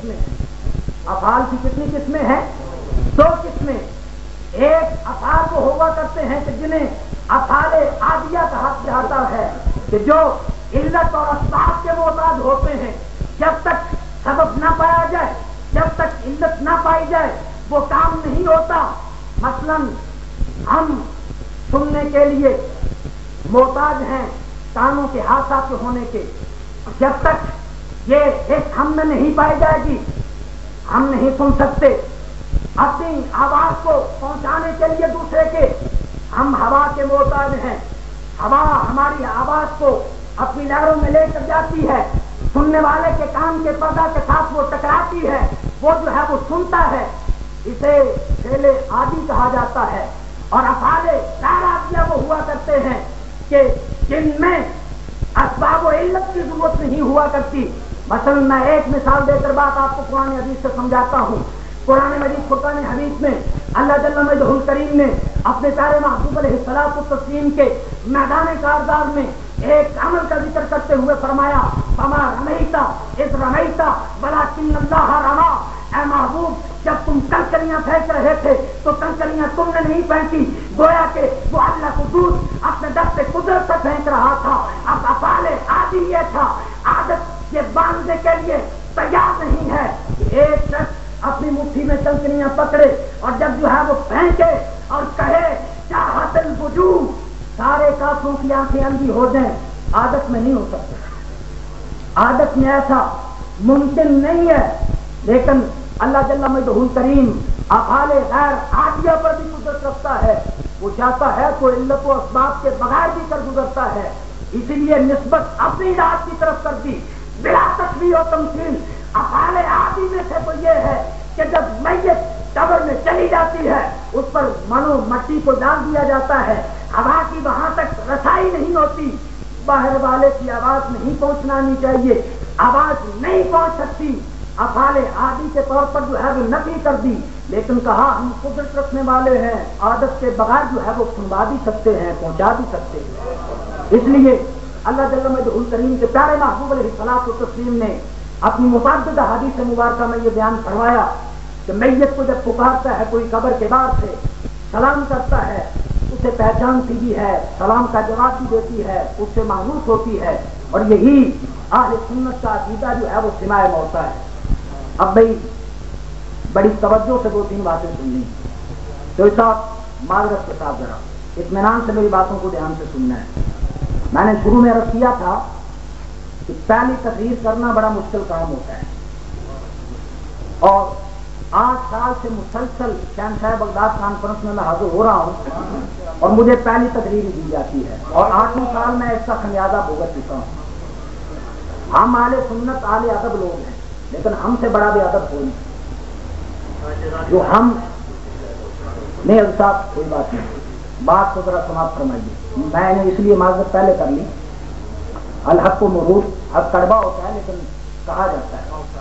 قسمیں ہیں، افعال کی کتنی قسمیں ہیں؟ 2 قسمیں۔ ایک افعال وہ ہوا کرتے ہیں کہ جنہیں افعال عادیہ کہا جاتا ہے، کہ جو علت اور اسباب کے محتاج ہوتے ہیں، جب تک سبب نہ پایا جائے، جب تک علت نہ پائی جائے وہ کام نہیں ہوتا۔ مثلا ہم سننے کے لیے محتاج ہیں کانوں کے حاسہ کے ہونے کے، جب تک یہ حس ہم میں نہیں پائی جائے گی ہم نہیں سن سکتے۔ اپنی آواز کو پہنچانے کے لیے دوسرے کے ہم ہوا کے محتاج ہیں، ہوا ہماری آواز کو اپنی لہروں میں لے کر جاتی ہے، سننے والے کے کان کے پردہ کے ساتھ وہ ٹکراتی ہے، وہ جو ہے وہ سنتا ہے، اسے فعل عادی کہا جاتا ہے۔ اور افعال غیر عادیہ وہ ہوا کرتے ہیں کہ جن میں اسباب و علت کی ضرورت نہیں ہوا کرتی۔ مثلا میں ایک مثال دے کر بات آپ کو قرآن حدیث سے سمجھاتا ہوں۔ قرآن مجید فرقان حمید میں اللہ جل مجدہ الکریم نے اپنے پیارے محبوب علیہ الصلوۃ والتسلیم کے میدان کارزار میں ایک عمل کا ذکر کرتے ہوئے فرمایا، فما رمیت اذ رمیت ولکن اللہ رمی۔ اے محبوب، جب تم کنکریاں پھینک رہے تھے تو کنکریاں تم نے نہیں پھینکی، گویا کہ وہ اللہ قدوس اپنے دست قدرت سے پھینک رہا تھا۔ اب افعال عادی یہ تھا، عادت یہ باندھنے کے لیے تیار نہیں ہے کہ ایک شخص اپنی مٹھی میں کنکریاں پکڑے اور جب جو ہے وہ پھینکے اور کہے چاہت الوجوہ، سارے کافروں کی آنکھیں اندھی ہو جائیں۔ عادت میں نہیں ہو سکتا، عادت میں ایسا ممکن نہیں ہے۔ لیکن اللہ جل مجدہ الکریم افعال غیر عادیہ پر بھی قدرت رکھتا ہے، وہ چاہتا ہے تو علت و اسباب کے بغیر بھی کر گزرتا ہے، اسی لیے نسبت اپنی ذات کی طرف کر دی بلا تشبیہ و تمثیل۔ افعال عادی میں سے تو یہ ہے کہ جب میت قبر میں چلی جاتی ہے اس پر منو مٹی کو ڈال دیا جاتا ہے، ہوا کی وہاں تک رسائی نہیں ہوتی، باہر والے کی آواز نہیں پہنچنانی چاہیے، آواز نہیں پہنچ سکتی۔ افعال عادی کے طور پر جو ہے وہ نفی کر دی، لیکن کہا ہم قدرت رکھنے والے ہیں، عادت کے بغیر جو ہے وہ سنوا بھی سکتے ہیں، پہنچا بھی سکتے ہیں۔ اس لیے اللہ جل مجدہ الکریم کے پیارے محبوب علیہ الصلوۃ والتسلیم نے اپنی متعددہ حدیث مبارکہ میں یہ بیان فرمایا کہ میت کو جب پکارتا ہے کوئی قبر کے بعد سے، سلام کرتا ہے، اسے پہچانتی بھی ہے، سلام کا جواب بھی دیتی ہے، اس سے مانوس ہوتی ہے، اور یہی اہل سنت کا عقیدہ جو ہے وہ سماع موتیٰ ہے۔ اب بھائی بڑی توجہ سے 2-3 باتیں سن لی تو صاحب معذرت کے ساتھ ذرا اطمینان سے میری باتوں کو دھیان سے سننا ہے۔ میں نے شروع میں عرض کیا تھا کہ پہلی تقریر کرنا بڑا مشکل کام ہوتا ہے، اور 8 سال سے مسلسل شہنشاہ بغداد کانفرنس میں حاضر ہو رہا ہوں اور مجھے پہلی تقریر دی جاتی ہے، اور 8 سال میں اس کا خمیازہ بھگت چکا ہوں۔ ہم اہل سنت اہل ادب لوگ ہیں، لیکن ہم سے بڑا بے ادب کوئی نہیں جو ہم نہیں۔ اب صاحب کوئی بات نہیں، بات کو ذرا سماپت فرمائیے۔ میں نے اس لیے معذرت پہلے کر لی، الحق و مرور، حق کڑوا ہوتا ہے لیکن کہا جاتا ہے۔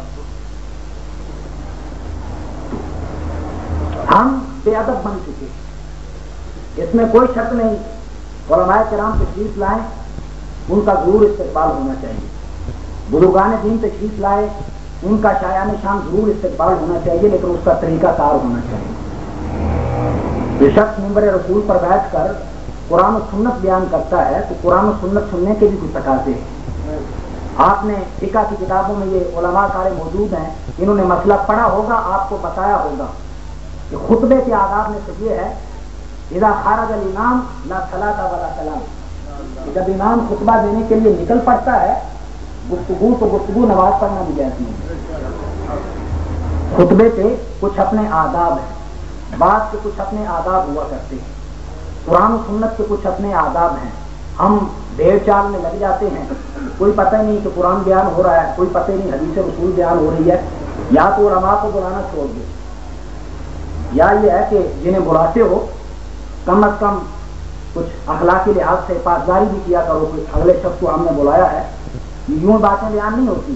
ہم بے ادب بن چکے، اس میں کوئی شک نہیں۔ علماء کرام تشریف لائیں، ان کا ضرور استقبال ہونا چاہیے، بزرگان دین تشریف لائے، ان کا شایان شان ضرور استقبال ہونا چاہیے، لیکن اس کا طریقہ کار ہونا چاہیے۔ یہ شخص منبر رسول پر بیٹھ کر قرآن و سنت بیان کرتا ہے تو قرآن و سنت سننے کے بھی کچھ تقاضے ہیں۔ آپ نے فقہ کی کتابوں میں یہ علماء سارے موجود ہیں، انہوں نے مسئلہ پڑھا ہوگا، آپ کو بتایا ہوگا کہ خطبے کے آداب میں سے یہ ہے اذا خرج الامام لا صلاۃ ولا کلام، جب امام خطبہ دینے کے لیے نکل پڑتا ہے گفتگو تو گفتگو، نماز پڑھنا بھی جائز نہیں۔ خطبے کے کچھ اپنے آداب ہیں، بات کے کچھ اپنے آداب ہوا کرتے ہیں، قرآن و سنت کے کچھ اپنے آداب ہیں۔ ہم بھیڑ چال میں لگ جاتے ہیں، کوئی پتہ نہیں کہ قرآن بیان ہو رہا ہے، کوئی پتہ نہیں حدیث رسول بیان ہو رہی ہے، یا تو علماء کو بلانا چھوڑ دو، یا یہ ہے کہ جنہیں بلاتے ہو کم از کم کچھ اخلاقی لحاظ سے پاسداری بھی کیا کرو کہ اگلے شخص کو ہم نے بلایا ہے، یوں باتیں بیان نہیں ہوتی۔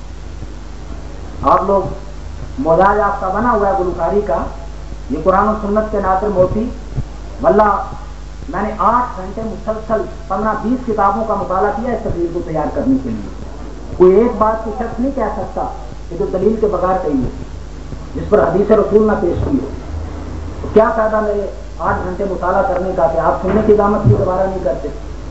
آپ لوگ مزاج یافتہ بنا ہوا ہے گلوکاری کا، یہ قرآن و سنت کے ناظر موتی، واللہ میں نے 8 گھنٹے مسلسل 15-20 کتابوں کا مطالعہ کیا اس تقریر کو تیار کرنے کے لیے۔ کوئی ایک بات کو شخص نہیں کہہ سکتا کہ جو دلیل کے بغیر کہی ہے، جس پر حدیث رسول نہ پیش کی ہو، تو کیا فائدہ میرے 8 گھنٹے مطالعہ کرنے کا کہ آپ سننے کی اقامت بھی دوبارہ نہیں کرتے؟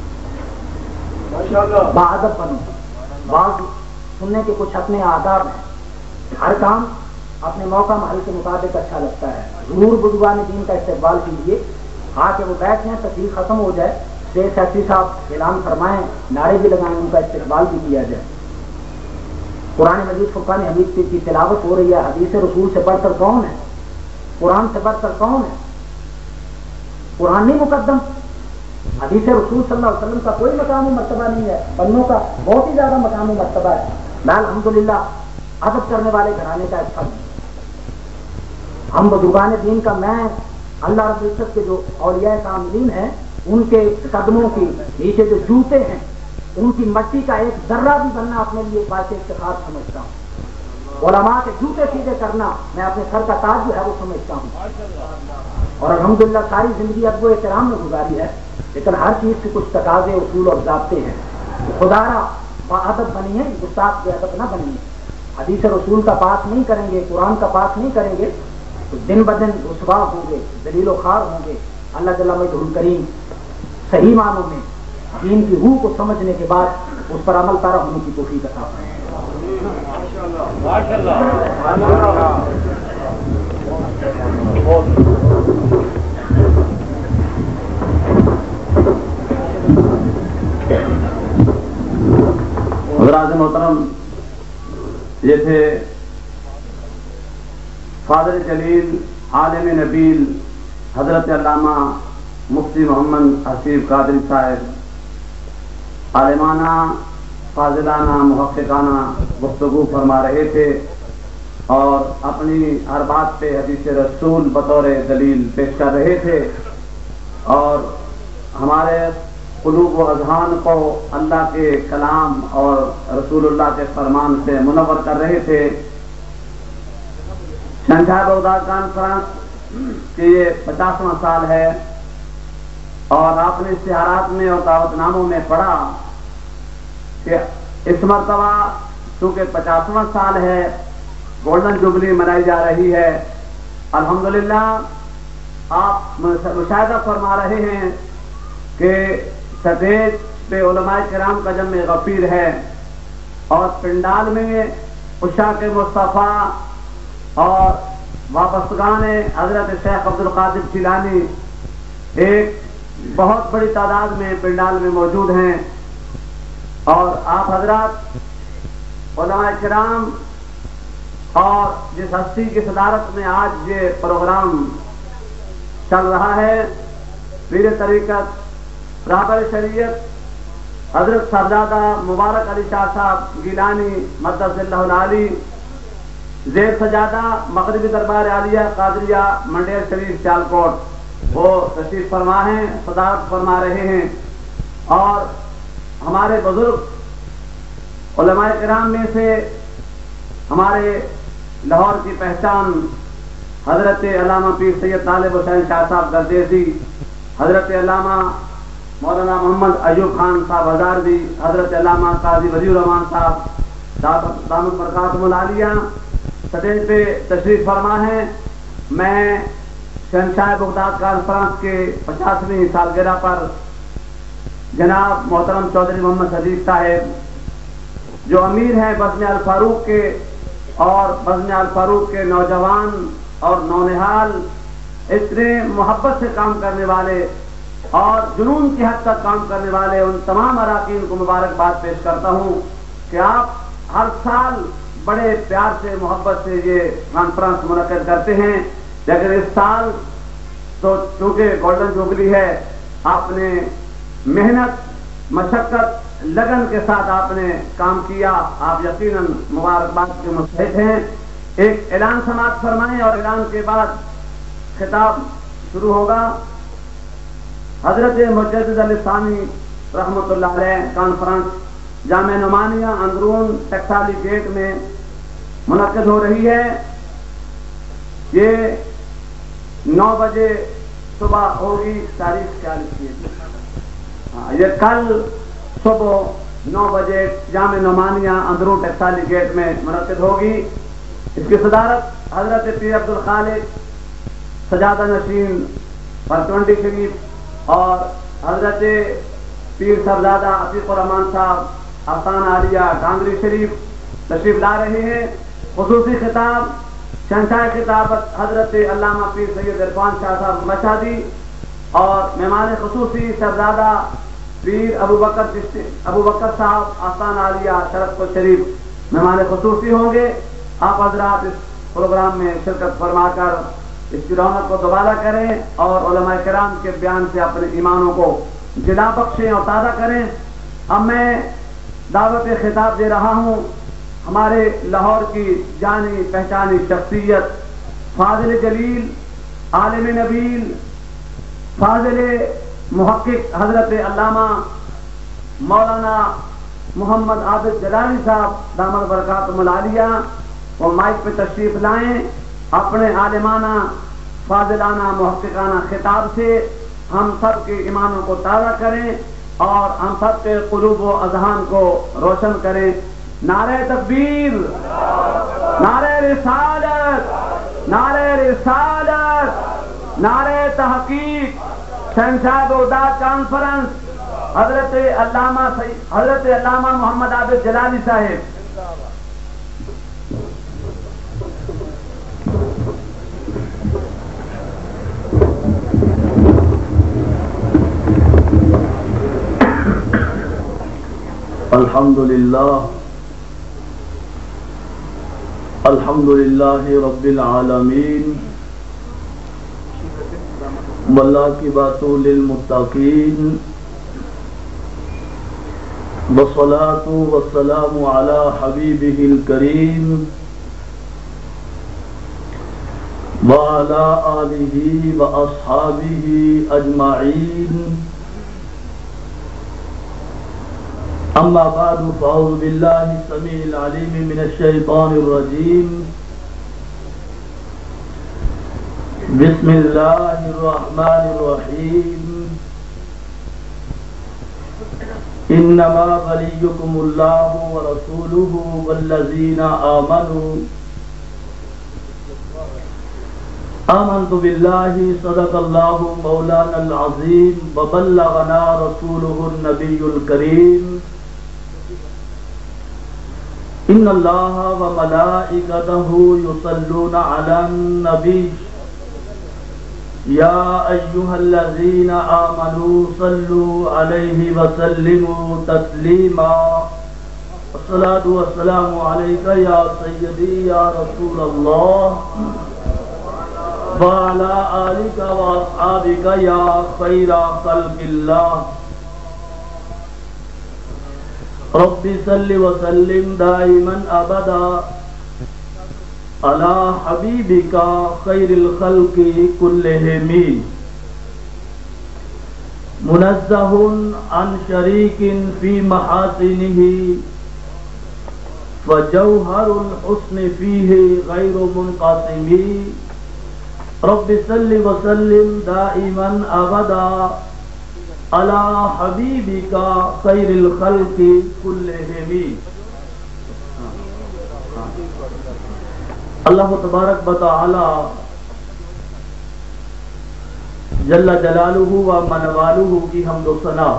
باادب بنو. بعض سننے کے کچھ اپنے آداب ہیں، ہر کام اپنے موقع محل کے مطابق اچھا لگتا ہے. ضرور بزرگان دین کا استقبال کیجیے، آ کے وہ بیٹھیں، تقریر ختم ہو جائے، شیخ سیفی صاحب اعلان فرمائیں، نعرے بھی لگائیں، ان کا استقبال بھی کیا جائے. قرآن مجید فرقان حمید کی تلاوت ہو رہی ہے، حدیث رسول سے بڑھ کر کون ہے؟ قرآن سے بڑھ کر کون ہے؟ قرآن نہیں مقدم؟ حدیث رسول صلی اللہ علیہ وسلم کا کوئی مقام و مرتبہ نہیں ہے، بنوں کا بہت ہی زیادہ مقام و مرتبہ ہے. میں الحمدللہ ادب کرنے والے گھرانے کا اچھا ہوں. ہم بزرگان دین کا، میں اللہ رب العزت کے جو اولیاء کاملین ہیں ان کے قدموں کی نیچے جو جوتے ہیں ان کی مٹی کا ایک ذرہ بھی بننا اپنے لیے باعث افتخار سمجھتا ہوں. علماء کے جوتے سیدھے کرنا میں اپنے سر کا تاج جو ہے وہ سمجھتا ہوں. اور الحمدللہ ساری زندگی ادب و احترام میں گزاری ہے، لیکن ہر چیز سے کچھ تقاضے، اصول اور ضابطے ہیں. خدا را باادب بنی ہے، گستاخ بے ادب نہ بنی ہے. حدیث رسول کا پاس نہیں کریں گے، قرآن کا پاس نہیں کریں گے تو دن بدن رسوا ہوں گے، ذلیل و خوار ہوں گے. اللہ جل مجدہ الکریم صحیح معنوں میں دین کی روح کو سمجھنے کے بعد اس پر عمل پیرا ہونے کی توفیق عطا فرمائے. حضرات محترم، یہ تھے فاضل جلیل عالم نبیل حضرت علامہ مفتی محمد حسیب قادری صاحب عالمانہ فاضلانہ محققانہ گفتگو فرما رہے تھے اور اپنی ہر بات پہ حدیث رسول بطور دلیل پیش کر رہے تھے اور ہمارے قلوب و اذہان کو اللہ کے کلام اور رسول اللہ کے فرمان سے منور کر رہے تھے. شہنشاہ بغداد کانفرنس کے یہ 50واں سال ہے اور آپ نے اشتہارات میں اور دعوت ناموں میں پڑھا کہ اس مرتبہ چونکہ 50واں سال ہے، گولڈن جوبلی منائی جا رہی ہے. الحمدللہ آپ مشاہدہ فرما رہے ہیں کہ سٹیج پہ علماء کرام کا جمع غفیر ہے اور پنڈال میں عشاق مصطفیٰ اور وابستگان حضرت شیخ عبد القادر جیلانی ایک بہت بڑی تعداد میں پنڈال میں موجود ہیں. اور آپ حضرات علماء کرام اور جس ہستی کی صدارت میں آج یہ پروگرام چل رہا ہے، پیر طریقت رہبر شریعت حضرت صاحبزادہ مبارک علی شاہ صاحب گیلانی مقدس اللہ العالی، زیر سجادہ مغربی دربار عالیہ قادریہ منڈیر شریف سیالکوٹ، وہ تشریف فرما ہیں، صدارت فرما رہے ہیں. اور ہمارے بزرگ علماء کرام میں سے ہمارے لاہور کی پہچان حضرت علامہ پیر سید طالب حسین شاہ صاحب گردیسی، حضرت علامہ مولانا محمد ایوب خان صاحب ہزاروی، حضرت علامہ قاضی ولی الرحمان صاحب دامت برکاتہم العالیہ سٹیج پہ تشریف فرما ہیں. میں شہنشاہ بغداد کانفرنس کے 50ویں سالگرہ پر جناب محترم چودھری محمد حدیث صاحب جو امیر ہیں بزم الفاروق کے، اور بزم الفاروق کے نوجوان اور نونہال اتنے محبت سے کام کرنے والے اور جنون کی حد تک کام کرنے والے ان تمام اراکین کو مبارکباد پیش کرتا ہوں کہ آپ ہر سال بڑے پیار سے محبت سے یہ کانفرنس منعقد کرتے ہیں. لیکن اس سال تو چونکہ گولڈن جوبلی ہے، آپ نے محنت مشقت لگن کے ساتھ آپ نے کام کیا، آپ یقیناً مبارکباد کے مستحق ہیں. ایک اعلان سماعت فرمائیں اور اعلان کے بعد خطاب شروع ہوگا. حضرت مجدد علی ثانی رحمۃ اللہ علیہ کانفرنس جامع نعمانیہ اندرون ٹکسالی گیٹ میں منعقد ہو رہی ہے. یہ 9 بجے صبح ہوگی. تاریخ کیا لکھی ہے؟ یہ کل صبح 9 بجے جامع نعمانیہ اندرون ٹکسالی گیٹ میں منعقد ہوگی۔ اس کی صدارت حضرت پیر عبد الخالق سجادہ نشین پرتونڈی شریف اور حضرت پیر صاحبزادہ عتیق الرحمان صاحب آستان عالیہ ڈانگری شریف تشریف لا رہے ہیں۔ خصوصی خطاب شہنشاہ خطابت حضرت علامہ پیر سید عرفان شاہ صاحب مشہدی اور مہمان خصوصی صاحبزادہ پیر ابو بکر صاحب آستان عالیہ شرف پور شریف مہمان خصوصی ہوں گے۔ آپ حضرات اس پروگرام میں شرکت فرما کر اس کی رونق کو دوبارہ کریں اور علماء کرام کے بیان سے اپنے ایمانوں کو جلا بخشیں اور تازہ کریں۔ اب میں دعوت خطاب دے رہا ہوں ہمارے لاہور کی جانی پہچانی شخصیت فاضل جلیل عالم نبیل فاضل محقق حضرت علامہ مولانا محمد عابد جلالی صاحب دامت برکاتہم العالیہ وہ مائک پہ تشریف لائیں، اپنے عالمانہ فاضلانہ محققانہ خطاب سے ہم سب کے ایمانوں کو تازہ کریں اور ہم سب کے قلوب و اذہان کو روشن کریں۔ نعرہ تکبیر، نعرہ رسالت، نعرہ رسالت، نعرہ تحقیق، شہنشاہ بغداد کانفرنس حضرت علامہ محمد عابد جلالی صاحب۔ الحمد للہ رب العالمین والعاقبۃ للمتقین والصلاۃ والسلام علی حبیبہ الکریم وعلی آلہ واصحابہ اجمعین۔ اما بعد فاعوذ باللہ السمیع العلیم من الشیطان الرجیم بسم اللہ الرحمن الرحیم انما ولیکم اللہ ورسولہ والذین آمنوا آمنت باللہ صدق اللہ مولانا العظیم وبلغنا رسولہ النبی الکریم ان اللہ وملائکتہ یصلون علی النبی یا ایہا الذین آمنوا صلوا علیہ وسلموا تسلیما الصلاۃ والسلام علیک یا سیدی یا رسول اللہ وعلی آلک واصحابک یا خیر خلق اللہ رب صل وسلم دائما ابدا علی حبیبک خیر الخلق کلہم منزہ عن شریک فی محاسنہ فجوہر الحسن فیہ غیر منقسم رب صل وسلم دائما ابدا علی حبیبک خیر الخلق کلہم۔ اللہ تبارک و تعالی جل جلالہ و منوالہ کی حمد و ثنا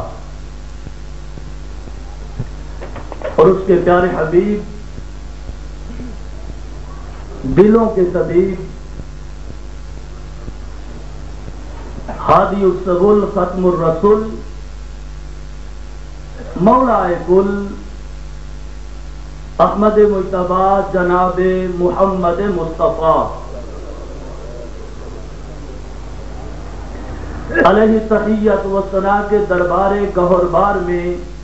اور اس کے پیارے حبیب دلوں کے طبیب ہادی السبل ختم الرسول مولا کل احمد مجتبی جناب محمد مصطفیٰ علیہ تحیت و ثنا کے دربار گہر بار میں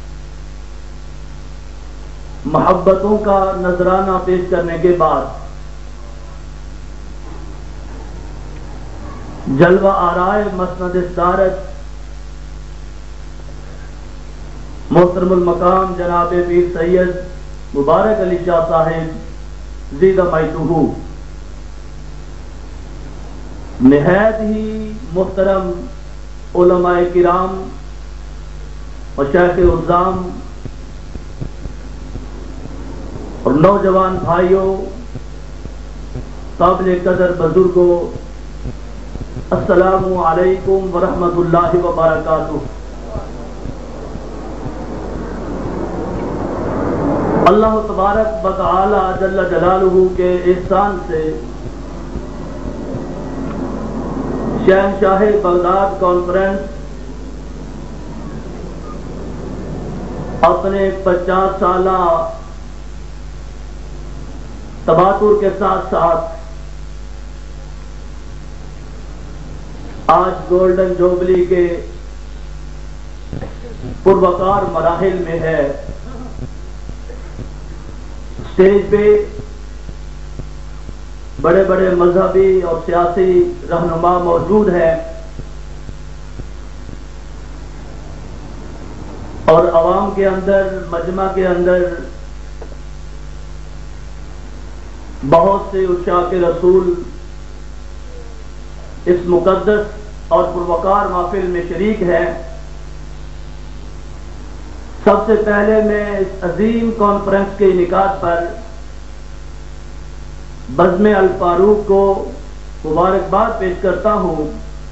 محبتوں کا نذرانہ پیش کرنے کے بعد جلوہ آرائے مسند صدارت محترم المقام جناب پیر سید مبارک علی شاہ صاحب زیدہ مائتوہ نہایت ہی محترم علماء کرام مشایخ عظام नौजवान भाइयों, काबिल कदर बुजुर्गों, अस्सलामु अलैकुम व रहमतुल्लाहि व बरकातुहू। अल्लाह तबारक व तआला जल्ल जलालुहू के एहसान से शहंशाह बगदाद कॉन्फ्रेंस अपने 50 साला तबातुर के साथ साथ आज गोल्डन जुबली के पुरवकार मराहिल में है। स्टेज पे बड़े बड़े मजहबी और सियासी रहनुमा मौजूद हैं और अवाम के अंदर, मजमा के अंदर बहुत से उशाक रसूल इस मुकद्दस और पुरवकार महफिल में शरीक है। सबसे पहले मैं इस अजीम कॉन्फ्रेंस के इनेकाद पर बज़्म अल फारूक को मुबारकबाद पेश करता हूँ।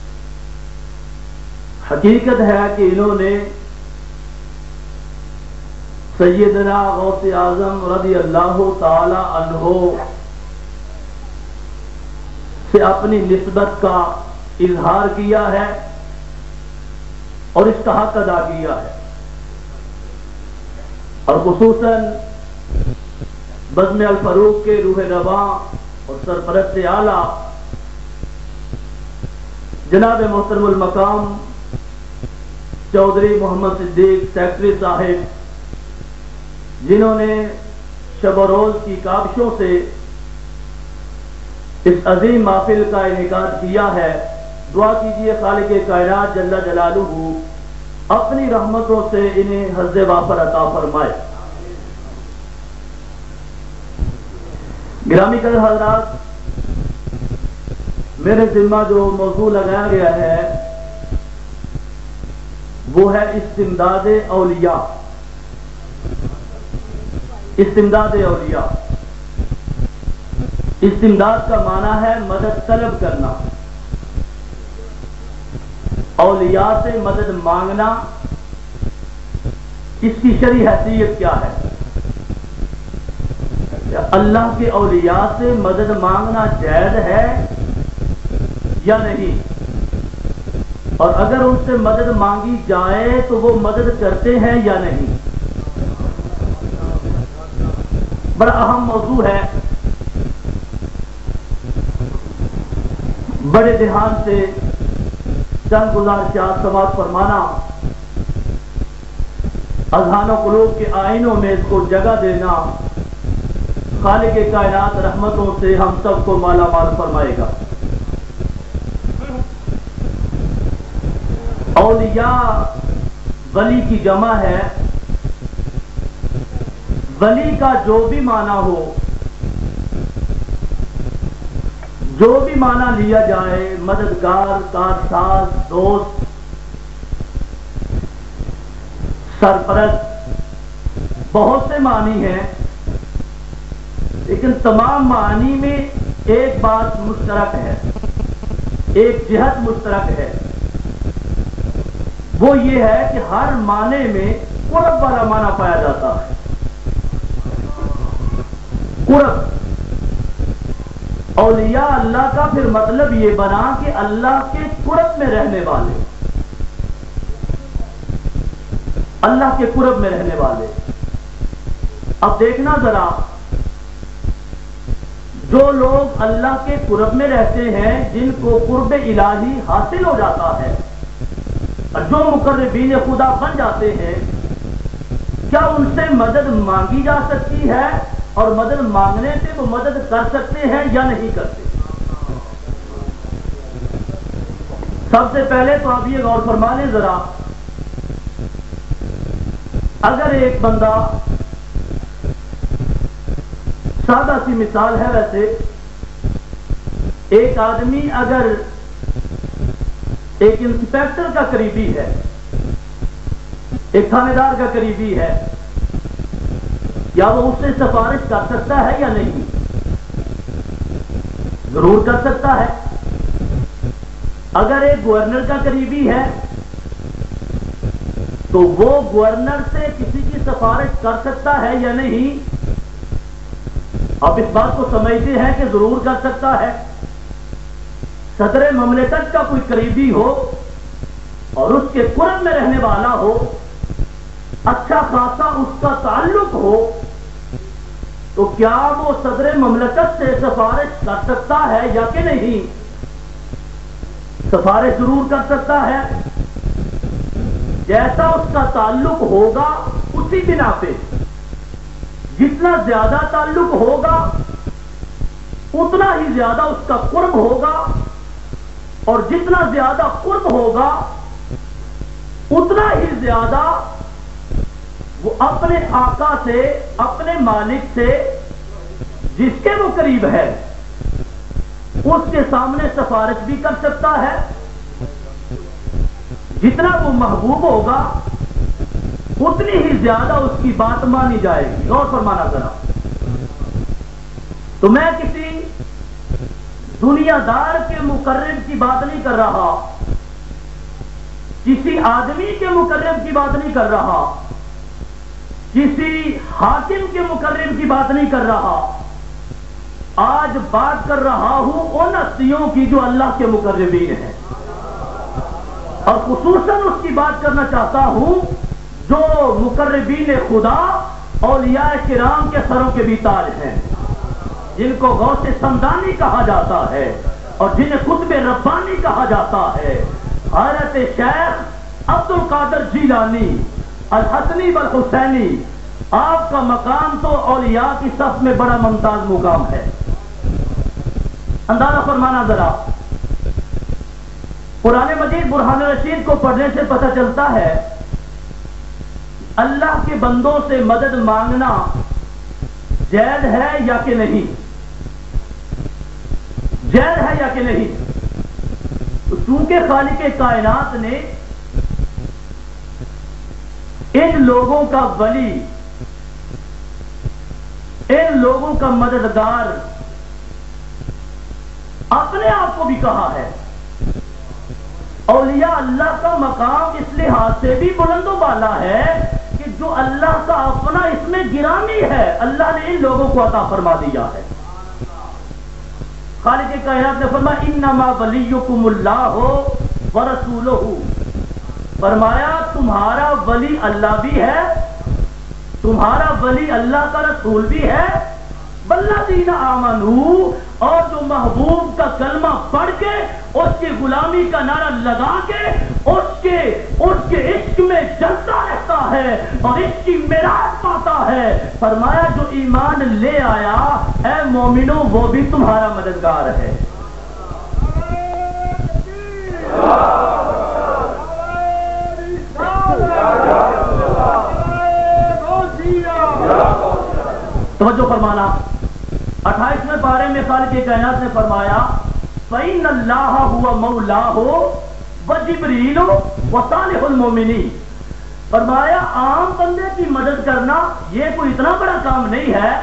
हकीकत है कि इन्होंने सैयदना गौसे आज़म रज़ी अल्लाह ताला अन्हो से अपनी निस्बत का इजहार किया है और इसका हक अदा किया है, और खुसूसन बज़्म अल फारूक के रूह रवा और सरपरस्त आला जनाब मोहतरमुल मकाम चौधरी मोहम्मद सिद्दीक सेक्रेटरी साहिब, जिन्होंने शब रोज की काबिशों से इस अजीम महफिल का इनेकाद किया है। दुआ कीजिए खालिक़े कायनात जल्ल जलालुहू अपनी रहमतों से इन्हें हज़्ज़े वाफर अता फरमाए। गिरामी कदर हज़रात, मेरे जिम्मा जो मौजू लगाया गया है वो है इस्तिमदाद औलिया। इस्तिमदाद औलिया, इस्तिमदाद का माना है मदद तलब करना, औलिया से मदद मांगना। इसकी शरई हैसियत क्या है? अल्लाह के औलिया से मदद मांगना जायज़ है या नहीं, और अगर उनसे मदद मांगी जाए तो वो मदद करते हैं या नहीं? बड़ा अहम मौजू है। बड़े ध्यान से चंद गुज़ारिशात समाअत फरमाना, अज़हान क़ुलूब के आईनों में इसको जगह देना, खालिक़े कायनात रहमतों से हम सबको माला माल फरमाएगा। औलिया वली की जमा है। वली का जो भी माना हो, जो भी माना लिया जाए, मददगार, कारसाज, दोस्त, सरपरस्त, बहुत से मानी हैं, लेकिन तमाम मानी में एक बात मुश्तरक है, एक जिहत मुश्तरक है। वो ये है कि हर माने में कुर्ब वाला माना पाया जाता है। कुर्ब, औलिया अल्लाह का फिर मतलब ये बना कि अल्लाह के कुर्ब में रहने वाले, अल्लाह के कुर्ब में रहने वाले। अब देखना जरा, जो लोग अल्लाह के कुर्ब में रहते हैं, जिनको कुर्ब इलाही हासिल हो जाता है, और जो मुकर्रबीन खुदा बन जाते हैं, क्या उनसे मदद मांगी जा सकती है? और मदद मांगने से वो मदद कर सकते हैं या नहीं करते? सबसे पहले तो आप ये गौर फरमा लें जरा, अगर एक बंदा, सादा सी मिसाल है वैसे, एक आदमी अगर एक इंस्पेक्टर का करीबी है, एक थानेदार का करीबी है, کیا وہ اس سے سفارش کر سکتا ہے یا نہیں؟ ضرور کر سکتا ہے۔ اگر ایک گورنر کا قریبی ہے تو وہ گورنر سے کسی کی سفارش کر سکتا ہے یا نہیں؟ آپ اس بات کو سمجھتے ہیں کہ ضرور کر سکتا ہے۔ صدر مملکت کا کوئی قریبی ہو اور اس کے قرب میں رہنے والا ہو، اچھا خاصا اس کا تعلق ہو، تو کیا وہ صدر مملکت سے سفارش کر سکتا ہے یا کہ نہیں؟ سفارش ضرور کر سکتا ہے۔ جیسا اس کا تعلق ہوگا اسی بنا پہ، جتنا زیادہ تعلق ہوگا اتنا ہی زیادہ اس کا قرب ہوگا، اور جتنا زیادہ قرب ہوگا اتنا ہی زیادہ وہ اپنے آقا سے، اپنے مالک سے، جس کے وہ قریب ہے، اس کے سامنے سفارش بھی کر سکتا ہے۔ جتنا وہ محبوب ہوگا اتنی ہی زیادہ اس کی بات مانی جائے گی۔ غور فرمانا ذرا۔ تو میں کسی دنیا دار کے مقرب کی بات نہیں کر رہا، کسی آدمی کے مقرب کی بات نہیں کر رہا، کسی حاکم کے مقرب کی بات نہیں کر رہا۔ آج بات کر رہا ہوں ان ہستیوں کی جو اللہ کے مقربین ہیں، اور خصوصاً اس کی بات کرنا چاہتا ہوں جو مقربین خدا، اولیاء کرام کے سروں کے بھی تاج ہیں، جن کو غوث سمدانی کہا جاتا ہے اور جنہیں قطب ربانی کہا جاتا ہے۔ حضرت شیخ عبد القادر جیلانی الحسنی والحسینی، آپ کا مقام تو اولیاء کی صف میں بڑا ممتاز مقام ہے۔ اندازہ فرمانا ذرا، قرآن مجید برہان رشید کو پڑھنے سے پتہ چلتا ہے اللہ کے بندوں سے مدد مانگنا جائز ہے یا کہ نہیں؟ جائز ہے یا کہ نہیں؟ تو چونکہ خالق کائنات نے ان لوگوں کا ولی، ان لوگوں کا مددگار اپنے آپ کو بھی کہا ہے، اولیاء اللہ کا مقام اس لحاظ سے بھی بلند و بالا ہے کہ جو اللہ کا اپنا اس میں گرامی ہے، اللہ نے ان لوگوں کو عطا فرما دیا ہے۔ خالق کائنات نے فرمایا انما ولیکم اللہ ورسولہ، فرمایا تمہارا ولی اللہ بھی ہے، تمہارا ولی اللہ کا رسول بھی ہے، والذین آمنوا، اور جو محبوب کا کلمہ پڑھ کے اس کی غلامی کا نعرہ لگا کے اس کے عشق میں جلتا رہتا ہے اور عشق کی معراج پاتا ہے، فرمایا جو ایمان لے آیا اے مومنوں وہ بھی تمہارا مددگار ہے۔ توجہ فرمانا، 28ویں پارے میں خالق کائنات نے فرمایا فَإِنَّ اللَّهَ هُوَ مَوْلَاهُ وَجِبْرِيلُ وَصَالِحُ الْمُؤْمِنِينَ، فرمایا عام بندے کی مدد کرنا یہ کوئی اتنا بڑا کام نہیں ہے،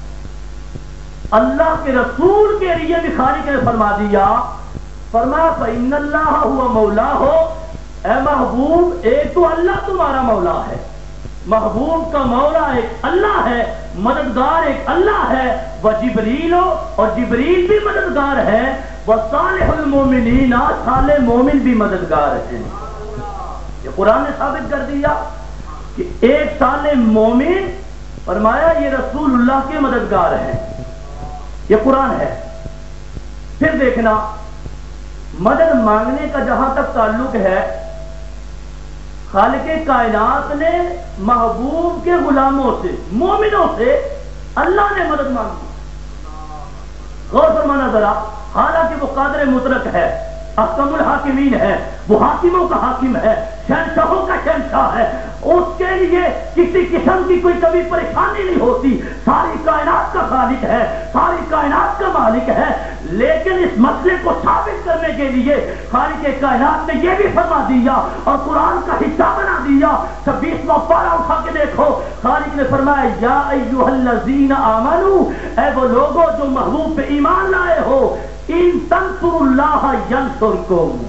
اللہ کے رسول کے لیے بھی خالق نے فرما دیا، فرمایا فَإِنَّ اللَّهَ هُوَ مَوْلَاهُ، اے محبوب ایک تو اللہ تمہارا مولا ہے، محبوب کا مولا ایک اللہ ہے، مددگار ایک اللہ ہے، وجبریل، اور جبریل بھی مددگار ہے، وصالح المومنین، صالح مومن بھی مددگار ہیں۔ یہ قرآن نے ثابت کر دیا کہ ایک صالح مومن، فرمایا یہ رسول اللہ کے مددگار ہیں، یہ قرآن ہے۔ پھر دیکھنا مدد مانگنے کا جہاں تک تعلق ہے، خالق کائنات نے محبوب کے غلاموں سے، مومنوں سے اللہ نے مدد مانگی۔ غور فرمانا ذرا، حالانکہ وہ قادر مطلق ہے، احکم الحاکمین ہے، وہ حاکموں کا حاکم ہے، شہنشاہوں کا شہنشاہ ہے، اس کے لیے کسی قسم کی کوئی کبھی پریشانی نہیں ہوتی. ساری کائنات کا خالق ہے, ساری کائنات کا مالک ہے. لیکن اس مسئلے کو ثابت کرنے کے لیے خالق کائنات نے یہ بھی فرما دیا اور قرآن کا حصہ بنا دیا. 26واں پارہ اٹھا کے دیکھو, خالق نے فرمایا یا ایھا الذین آمنو, اے وہ لوگوں جو محبوب پہ ایمان لائے ہو, ان تنصروا اللہ ینصرکم.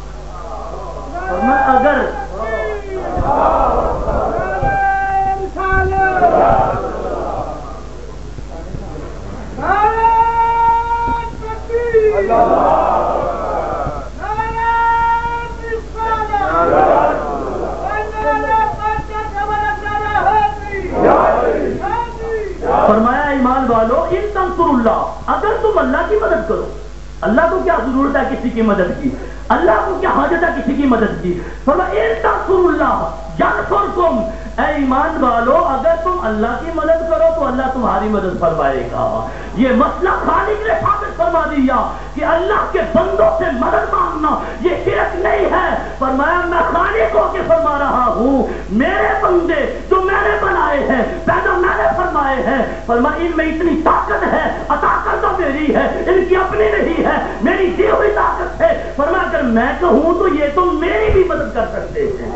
اگر فرمایا ایمان والو ان تنصروا اللہ, اگر تم اللہ کی مدد کرو. اللہ کو کیا ضرورت ہے کسی کی مدد کی, اللہ کو کیا حاجت ہے کسی کی مدد کی. فرمایا ان تنصروا اللہ ینصرکم, اے ایمان والو اگر تم اللہ کی مدد کرو تو اللہ تمہاری مدد فرمائے گا. یہ مسئلہ خالق نے ثابت فرما دیا کہ اللہ کے بندوں سے مدد مانگنا یہ شرک نہیں ہے. فرمایا میں خالق ہو کے فرما رہا ہوں, میرے بندے جو میں نے بنائے ہیں, پیدا میں نے فرمائے ہیں, فرمایا ان میں اتنی طاقت ہے, طاقت تو میری ہے, ان کی اپنی نہیں ہے, میری دی ہوئی طاقت ہے. فرمایا اگر میں کہوں تو یہ تو میری بھی مدد کر سکتے ہیں.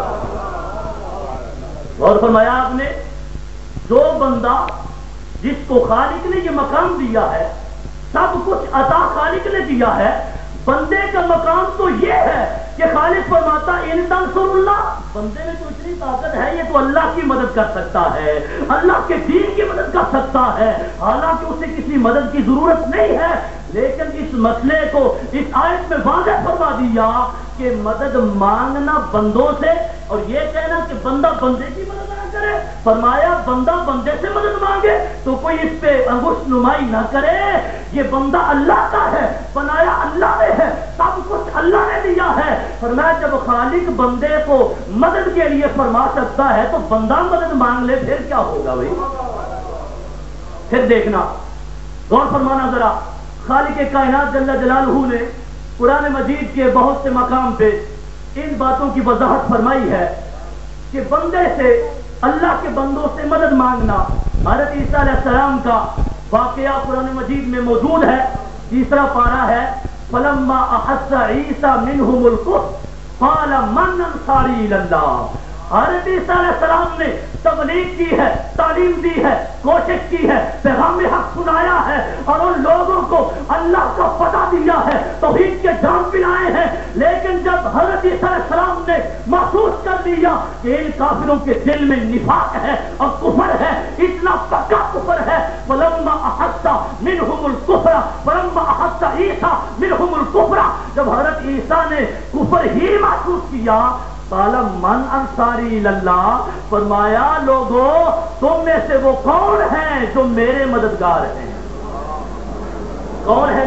اور فرمایا آپ نے جو بندہ جس کو خالق نے یہ مقام دیا ہے, سب کچھ عطا خالق نے دیا ہے, بندے کا مقام تو یہ ہے کہ خالق فرماتا ان تنصروا اللہ, بندے میں تو اتنی طاقت ہے یہ تو اللہ کی مدد کر سکتا ہے, اللہ کے دین کی مدد کر سکتا ہے, حالانکہ اسے کسی مدد کی ضرورت نہیں ہے. لیکن اس مسئلے کو اس آیت میں واضح فرما دیا کہ مدد مانگنا بندوں سے اور یہ کہنا کہ بندہ بندے کی مدد نہ کرے. فرمایا بندہ بندے سے مدد مانگے تو کوئی اس پہ انگشت نمائی نہ کرے, یہ بندہ اللہ کا ہے, بنایا اللہ نے ہے, سب کچھ اللہ نے دیا ہے. فرمایا جب خالق بندے کو مدد کے لیے فرما سکتا ہے تو بندہ مدد مانگ لے پھر کیا ہوگا بھائی. پھر دیکھنا, غور فرمانا ذرا, خالق کائنات جل جلالہ نے قرآن مجید کے بہت سے مقام پہ ان باتوں کی وضاحت فرمائی ہے کہ بندے سے, اللہ کے بندوں سے مدد مانگنا. حضرت عیسیٰ علیہ السلام کا واقعہ قرآن مجید میں موجود ہے, 3 پارہ ہے. فلما احس عیسیٰ منہم الکفر قال من انصاری الی اللہ. حضرت عیسیٰ علیہ السلام نے تبلیغ کی ہے, تعلیم دی ہے, کوشش کی ہے, پیغام حق سنایا ہے اور ان لوگوں کو اللہ کا پتہ دیا ہے, توحید کے جام پلائے ہیں. لیکن جب حضرت عیسیٰ علیہ السلام نے محسوس کر دیا کہ ان کافروں کے دل میں نفاق ہے اور کفر ہے, اتنا پکا کفر ہے, فلما احس منہم الکفر فلما احس عیسیٰ منہم الکفر, جب حضرت عیسیٰ نے کفر ہی محسوس کیا, قال من انصاری اللہ, فرمایا لوگوں تم میں سے وہ کون ہیں جو میرے مددگار ہیں. کون ہے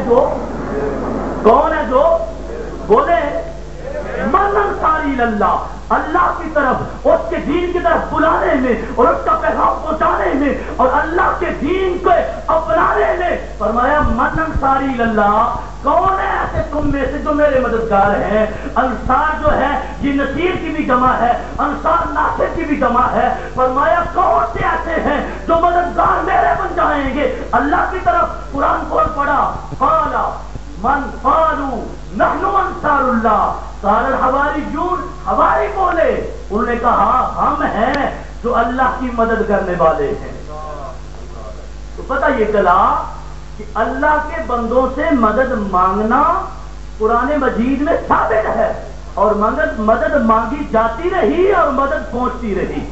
جو بولے من انصاری اللہ, اللہ کی طرف, اس کے دین کی طرف بلانے میں اور اس کا پیغام پہنچانے میں اور اللہ کے دین کو اپنانے میں. فرمایا من انصاری اللہ, کون ہے ایسے تم میں سے جو میرے مددگار ہیں. انصار جو ہے یہ نصیر کی بھی جمع ہے, انصار ناصر کی بھی جمع ہے. فرمایا کون سے ایسے ہیں جو مددگار میرے بن جائیں گے اللہ کی طرف. قرآن کھول پڑا, قال من قالوا نحن انصار اللہ, قال الحواریون, حواری بولے, انہوں نے کہا ہم ہیں جو اللہ کی مدد کرنے والے ہیں. تو پتہ یہ چلا کہ اللہ کے بندوں سے مدد مانگنا قرآن مجید میں ثابت ہے اور مدد مانگی جاتی رہی اور مدد پہنچتی رہی.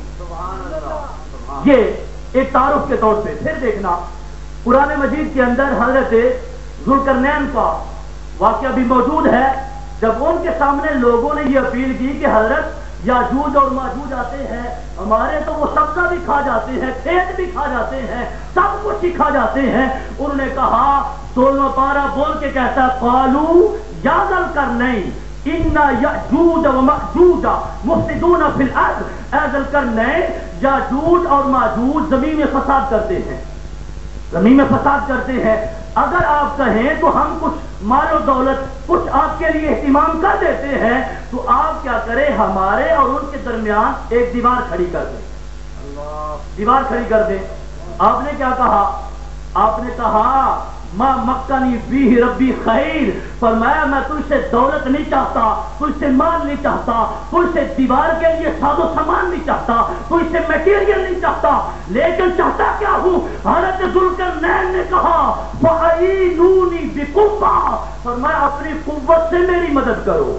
یہ ایک تعارف کے طور پہ. پھر دیکھنا قرآن مجید کے اندر حضرت ذوالقرنین کا واقعہ بھی موجود ہے, جب ان کے سامنے لوگوں نے یہ اپیل کی کہ حضرت یاجوج اور ماجوج آتے ہیں, ہمارے تو وہ سبزہ بھی کھا جاتے ہیں, کھیت بھی کھا جاتے ہیں, سب کچھ ہی کھا جاتے ہیں. انہوں نے کہا 16واں پارہ بول کے کہتا قالوا یا ذوالقرنین ان یاجوج و ماجوج مفسدون فی الارض, اے ذوالقرنین یاجوج اور ماجوج زمین میں فساد کرتے ہیں. زمین میں فساد کرتے ہیں. اگر آپ کہیں تو ہم کچھ مال و دولت کچھ آپ کے لیے اہتمام کر دیتے ہیں, تو آپ کیا کریں, ہمارے اور ان کے درمیان ایک دیوار کھڑی کر دیں. دیوار کھڑی کر دیں. آپ نے کیا کہا؟ آپ نے کہا ما مکنی فیہ ربی خیر. فرمایا میں تجھ سے دولت نہیں چاہتا, تجھ سے مال نہیں چاہتا, تجھ سے دیوار کے لیے ساز و سامان نہیں چاہتا, تجھ سے میٹیریل نہیں چاہتا, لیکن چاہتا کیا ہوں؟ حضرت ذوالقرنین نے کہا فَأَعِینُونِی بِقُوَّةٍ. فرمایا اپنی قوت سے میری مدد کرو.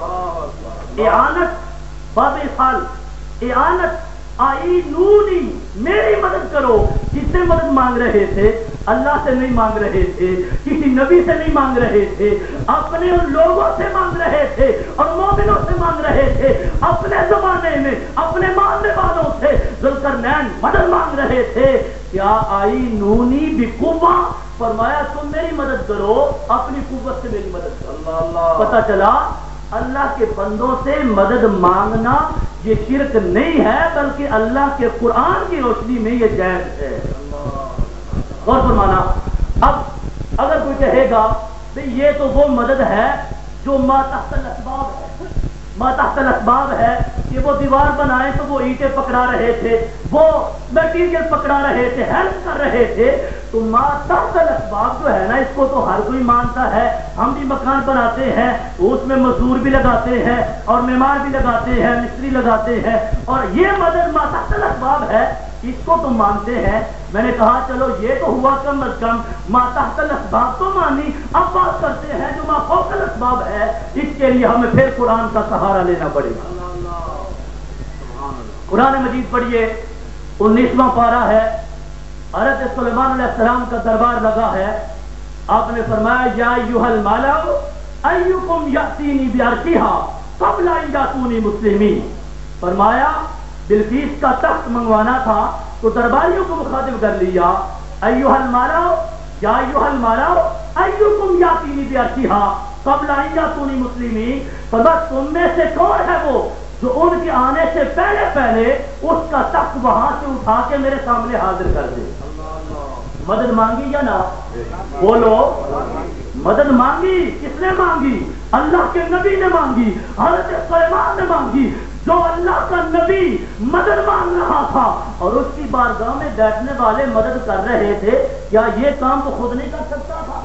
اعانت باب حال, اعانت آئینونی, میری مدد کرو. کس سے مدد مانگ رہے تھے؟ اللہ سے نہیں مانگ رہے تھے, کسی نبی سے نہیں مانگ رہے تھے, اپنے ان لوگوں سے مانگ رہے تھے اور مومنوں سے مانگ رہے تھے. اپنے زمانے میں اپنے ماننے والوں سے ذوالقرنین مدد مانگ رہے تھے. کیا آئینونی بقوہ, فرمایا تم میری مدد کرو, اپنی قوت سے میری مدد کرو. پتہ چلا اللہ کے بندوں سے مدد مانگنا یہ شرک نہیں ہے, بلکہ اللہ کے قرآن کی روشنی میں یہ جائز ہے. غور فرمانا. اب اگر کوئی کہے گا بھئی یہ تو وہ مدد ہے جو ما تحت الاسباب ہے, ما تحت الاسباب ہے کہ وہ دیوار بنائے تو وہ اینٹیں پکڑا رہے تھے, وہ میٹیریل پکڑا رہے تھے, ہیلپ کر رہے تھے. تو ما تحت الاسباب جو ہے نا, اس کو تو ہر کوئی مانتا ہے. ہم بھی مکان بناتے ہیں, اس میں مزدور بھی لگاتے ہیں اور معمار بھی لگاتے ہیں, مستری لگاتے ہیں, اور یہ مدد ما تحت الاسباب ہے, اس کو تو مانتے ہیں. میں نے کہا چلو یہ تو ہوا کم از کم ما تحت الاسباب تو مانی, اب بات کرتے ہیں جو ما فوق الاسباب ہے. اس کے لیے ہمیں پھر قرآن کا سہارا لینا پڑے گا. قرآن مجید پڑھیے, 19واں پارہ ہے. حضرت سلیمان علیہ السلام کا دربار لگا ہے. آپ نے فرمایا یا ایھا الملأ ایکم یأتینی بعرشھا قبل ان یأتونی مسلمین. فرمایا بلقیس کا تخت منگوانا تھا تو درباریوں کو مخاطب کر لیا, ایھا الملأ یا ایھا الملأ ایکم یأتینی بعرشھا قبل ان یأتونی مسلمین. فرمایا تم میں سے کون ہے وہ جو ان کے آنے سے پہلے پہلے اس کا تخت وہاں سے اٹھا کے میرے سامنے حاضر کر دے. مدد مانگی یا نہ؟ بولو, مدد مانگی. کس نے مانگی؟ اللہ کے نبی نے مانگی, حضرت سلیمان نے مانگی. جو اللہ کا نبی مدد مانگ رہا تھا اور اس کی بارگاہ میں بیٹھنے والے مدد کر رہے تھے, کیا یہ کام تو خود نہیں کر سکتا تھا؟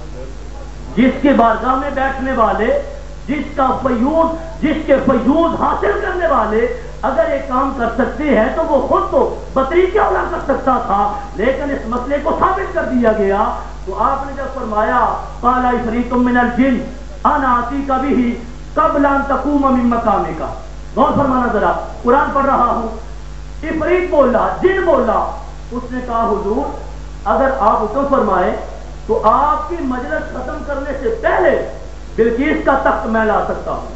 جس کے بارگاہ میں بیٹھنے والے, جس کے فیوض حاصل کرنے والے اگر ایک کام کر سکتے ہیں تو وہ خود تو بطریقہ اولا کر سکتا تھا, لیکن اس مسئلے کو ثابت کر دیا گیا. تو آپ نے جب فرمایا قال عفریت من الجن انا آتیک بہ قبل ان تقوم من مقامک. غور فرمانا ذرا, قرآن پڑھ رہا ہوں, عفریت بولا, جن بولا. اس نے کہا حضور اگر آپ حکم فرمائیں تو آپ کی مجلس ختم کرنے سے پہلے بلقیس کا تخت میں لا سکتا ہوں.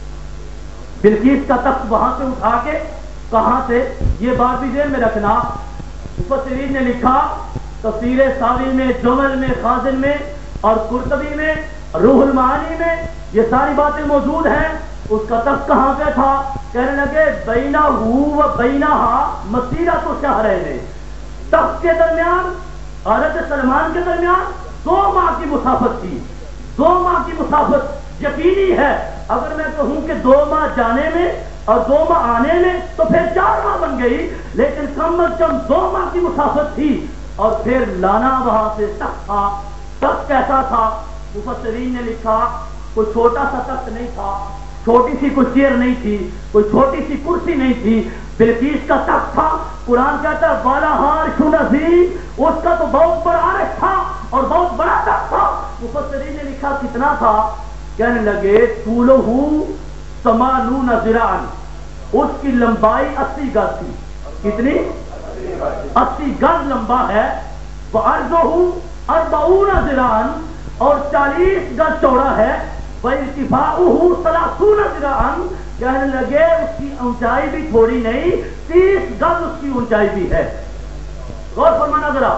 بلقیس کا تخت وہاں سے اٹھا کے, کہاں سے, یہ بات بھی ذہن میں رکھنا. مفسرین نے لکھا تفسیر ساوی میں, جمل میں, خازن میں اور قرطبی میں, روح المعانی میں یہ ساری باتیں موجود ہیں. اس کا تخت کہاں پہ تھا؟ کہنے لگے بینہ و بینہا مسیرۃ شہرین. تخت کے درمیان, حضرت سلمان کے درمیان 2 ماہ کی مسافت تھی. 2 ماہ کی مسافت یقینی ہے. اگر میں کہوں کہ 2 ماہ جانے میں اور 2 ماہ آنے میں تو پھر 4 ماہ بن گئی, لیکن کم از کم 2 ماہ کی مسافت تھی. اور پھر لانا وہاں سے تخت تھا. تخت کیسا تھا؟ مفسرین نے لکھا کوئی چھوٹا سا تخت نہیں تھا, چھوٹی سی کوئی چیئر نہیں تھی, کوئی چھوٹی سی کرسی نہیں تھی. بلقیس کا تخت تھا. قرآن کہتا ہے والا عرش عظیم, اس کا تو بہت بڑا عرش تھا اور بہت بڑا تخت تھا. مفسرین نے لکھا کتنا تھا؟ کہنے لگے طولہ 80 ذراعا, اس کی لمبائی 80 گز تھی. کتنی؟ 80 گز لمبا ہے. وعرضہ 40 ذراعا, اور 40 گز چوڑا ہے. وارتفاعہ 30 ذراعا, کہنے لگے اس کی اونچائی بھی تھوڑی نہیں, 30 گز اس کی اونچائی بھی ہے. غور فرمانا ذرا,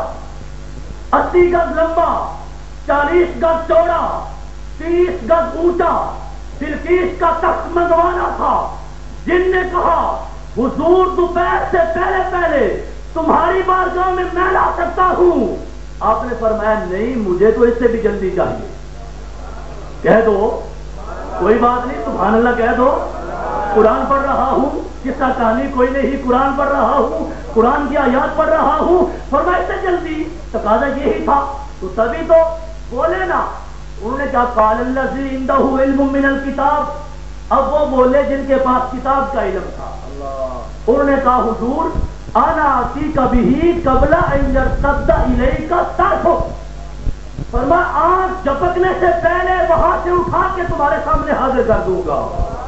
80 گز لمبا, 40 گز چوڑا, 30 گز اونچا. بلقیس کا تخت منگوانا تھا. جن نے کہا حضور دوپہر سے پہلے پہلے تمہاری بارگاہ میں لا سکتا ہوں, آپ نے فرمایا نہیں مجھے تو اس سے بھی جلدی چاہیے. کہہ دو کوئی بات نہیں, سبحان اللہ کہہ دو. قرآن پڑھ رہا ہوں, قصہ کہانی کوئی نہیں, قرآن پڑھ رہا ہوں, قرآن کی آیات پڑھ رہا ہوں. فرمایا اس سے جلدی, تقاضا یہی تھا. تو تبھی تو بولے نا, انہوں نے کہا قال الذی عندہ علم من الکتاب. اب وہ بولے جن کے پاس کتاب کا علم تھا. انہوں نے کہا حضور انا آتیک بہ قبل ان یرتد الیک طرفک. فرمایا آنکھ جھپکنے سے پہلے وہاں سے اٹھا کے تمہارے سامنے حاضر کر دوں گا.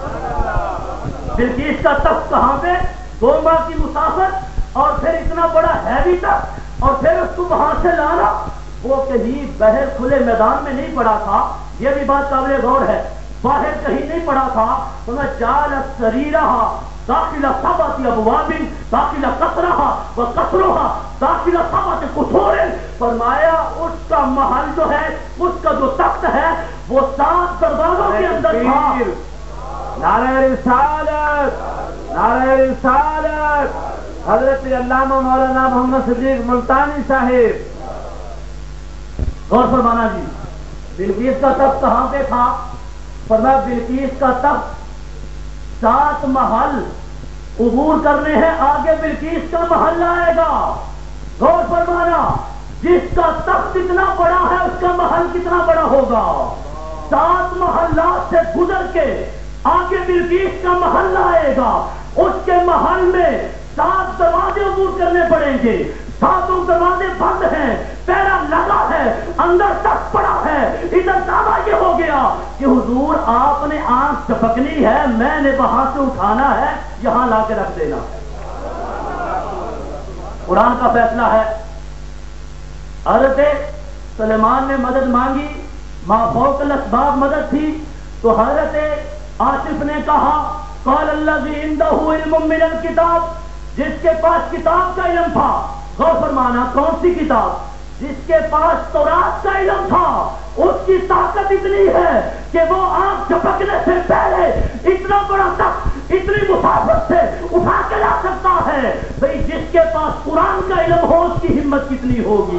بلقیس کا تخت کہاں پہ, 2 ماہ کی مسافت, اور پھر اتنا بڑا ہیوی تخت, اور پھر اس کو وہاں سے لانا. وہ کہیں باہر کھلے میدان میں نہیں پڑا تھا, یہ بھی بات قابل غور ہے, باہر کہیں نہیں پڑا تھا. جعلت سریرہا داخل سبعۃ ابواب داخل قصرها وقصرها داخل سبعۃ قصور. فرمایا اس کا محل جو ہے, اس کا جو تخت ہے وہ 7 دروازوں کے اندر تھا. نعرہ رسالت, نعرہ رسالت. حضرت علامہ مولانا محمد صدیق ملتانی صاحب. غور فرمانا جی, بلقیس کا تخت کہاں پہ تھا؟ فرمایا بلقیس کا تخت 7 محل عبور کرنے ہیں, آگے بلقیس کا محل آئے گا. غور فرمانا, جس کا تخت اتنا بڑا ہے اس کا محل کتنا بڑا ہوگا. 7 محلات سے گزر کے آگے بلقیس کا محل آئے گا. اس کے محل میں 7 دروازے عبور کرنے پڑیں گے. 7 دروازے بند ہیں, پہرا لگا ہے, اندر تک پڑا ہے. ادھر دعویٰ یہ ہو گیا کہ حضور آپ نے آنکھ جھپکنی ہے, میں نے وہاں سے اٹھانا ہے, یہاں لا کے رکھ دینا. قرآن کا فیصلہ ہے. حضرت سلیمان نے مدد مانگی, ما فوق الاسباب مدد تھی, تو حضرت آصف نے کہا قال الذی عندہ علم من الکتاب. جس کے پاس کتاب کا علم تھا. غور فرمانا, کون سی کتاب؟ جس کے پاس تورات کا علم تھا. اس کی طاقت اتنی ہے کہ وہ آنکھ جھپکنے سے پہلے اتنا بڑا تخت اتنی مسافت سے اٹھا کے لا سکتا ہے. بھئی جس کے پاس قرآن کا علم ہو اس کی ہمت کتنی ہوگی.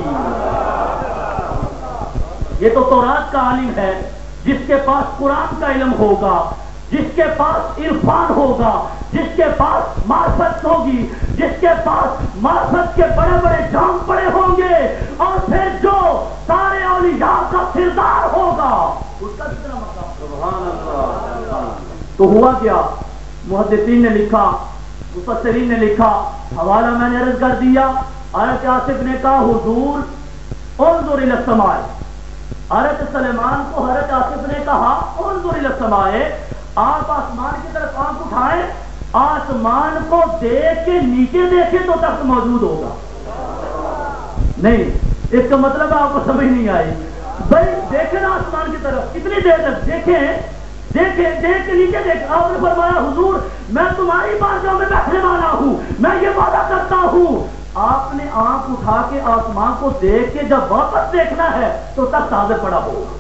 یہ تو تورات کا عالم ہے. جس کے پاس قرآن کا علم ہوگا, جس کے پاس عرفان ہوگا, جس کے پاس معرفت ہوگی, جس کے پاس معرفت کے بڑے بڑے جام پڑے ہوں گے, اور پھر جو سارے اولیاء کا سردار ہوگا, اس کا کتنا مقام. سبحان اللہ. تو ہوا کیا؟ محدثین نے لکھا, مفسرین نے لکھا, حوالہ میں نے عرض کر دیا. حضرت آصف نے کہا حضور انظر الی السماء. حضرت سلیمان کو حضرت آصف نے کہا انظر الی السماء, آپ آسمان کی طرف آنکھ اٹھائیں, آسمان کو دیکھ کے نیچے دیکھیں تو تخت موجود ہوگا. نہیں, اس کا مطلب آپ کو سمجھ نہیں آئی. بھائی دیکھیں نا آسمان کی طرف, اتنی دیر تک دیکھیں, دیکھ کے نیچے دیکھ. آپ نے فرمایا حضور میں تمہاری بارگاہ میں بیٹھنے والا ہوں, میں یہ وعدہ کرتا ہوں. آپ نے آنکھ اٹھا کے آسمان کو دیکھ کے جب واپس دیکھنا ہے تو تخت حاضر پڑا ہوگا.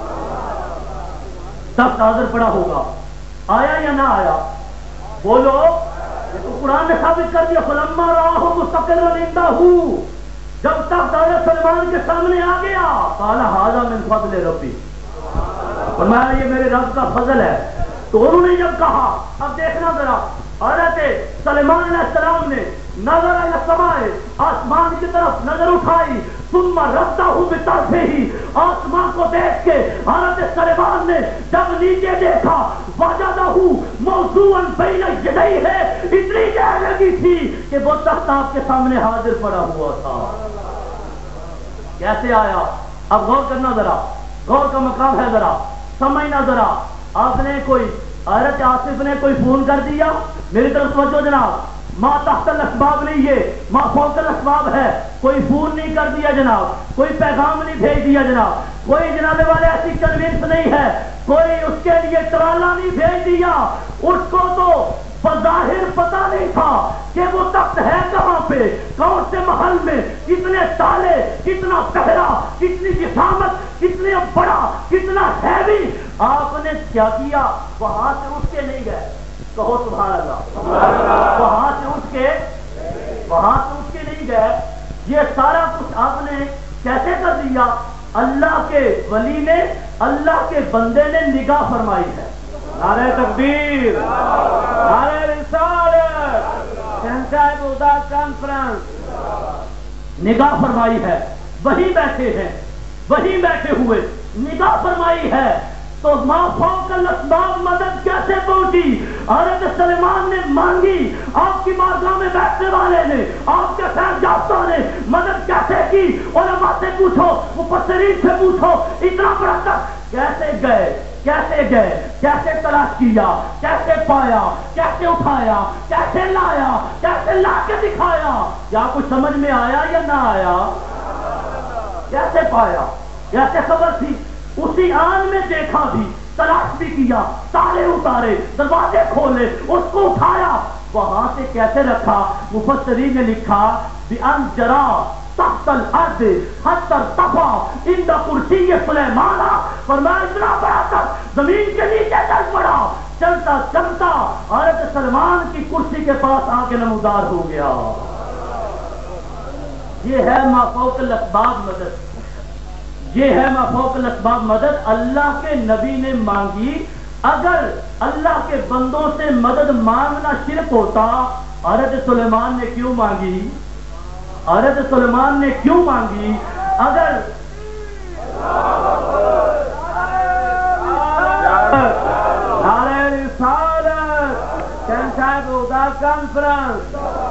تخت حاضر پڑا ہوگا. آیا یا نہ آیا؟ بولو. یہ تو قرآن نے ثابت کر دیا. فلما رآہ مستقرا عنده, جب تخت حضرت سلیمان کے سامنے آ گیا, قال ھذا من فضل ربی. فرمایا یہ میرے رب کا فضل ہے. تو انہوں نے جب کہا, اب دیکھنا ذرا, حضرت سلیمان علیہ السلام نے نظر الی السماء, آسمان کی طرف نظر اٹھائی, ثم ردہ بطرفہ, آسمان کو دیکھ کے حضرت سلیمان نے جب نیچے دیکھا, وجدہ موضوعا بین یدیہ, اتنی دیر لگی تھی کہ وہ تخت آپ کے سامنے حاضر پڑا ہوا تھا. کیسے آیا؟ اب غور کرنا ذرا, غور کا مقام ہے, ذرا سمجھنا. ذرا آپ نے کوئی, حضرت آصف نے کوئی فون کر دیا, میری طرف توجہ جناب, ما تحت الاسباب نہیں, یہ ما فوق الاسباب ہے. کوئی فون نہیں کر دیا جناب, کوئی پیغام نہیں بھیج دیا جناب, کوئی جناب والے ایسی کنوینس نہیں ہے, کوئی اس کے لیے ٹرالا نہیں بھیج دیا. اس کو تو بظاہر پتا نہیں تھا کہ وہ تخت ہے کہاں پہ, کون سے محل میں, کتنے تالے, کتنا پہرا, کتنی جسامت, کتنا بڑا, کتنا ہیوی. آپ نے کیا کیا؟ وہاں سے اٹھ کے نہیں گئے. کہو سبحان اللہ. وہاں سے اٹھ کے نہیں گئے. یہ سارا کچھ آپ نے کیسے کر دیا؟ اللہ کے ولی نے، اللہ کے بندے نے نگاہ فرمائی ہے۔ نعرہ تکبیر، نعرہ رسالت، سینٹر خدا کانفرنس، نگاہ فرمائی ہے، وہی بیٹھے ہیں، وہی بیٹھے ہوئے نگاہ فرمائی ہے۔ تو ما فوق الاسباب مدد کیسے پہنچی؟ حضرت سلیمان نے مانگی، آپ کی بارگاہ میں بیٹھنے والے نے، آپ کے فیض یافتہ نے مدد کیسے کی؟ علماء سے پوچھو، مفسرین سے پوچھو، اتنا بڑا تک کیسے گئے، کیسے گئے، کیسے تلاش کیا، کیسے پایا، کیسے اٹھایا، کیسے لایا، کیسے لا کے دکھایا؟ کیا کچھ سمجھ میں آیا یا نہ آیا؟ کیسے پایا؟ کیسے خبر تھی؟ اسی آن میں دیکھا بھی، تلاش بھی کیا، تالے اتارے، دروازے کھولے، اس کو اٹھایا، وہاں سے کیسے رکھا؟ مفسرین نے لکھا بِأَنْ جَرَا تحت الارض حتی ارتفع عند کرسی سلیمان، فرمایا اتنا بڑا تک زمین کے نیچے چل پڑا، چلتا چلتا حضرت سلیمان کی کرسی کے پاس آ کے نمودار ہو گیا۔ یہ ہے ما فوق الاسباب مدد، یہ ہے ما فوق الاسباب مدد اللہ کے نبی نے مانگی۔ اگر اللہ کے بندوں سے مدد مانگنا شرک ہوتا، حضرت سلیمان نے کیوں مانگی؟ حضرت سلیمان نے کیوں مانگی؟ اگر نعرہ رسالت، سینٹر خدا کانفرنس،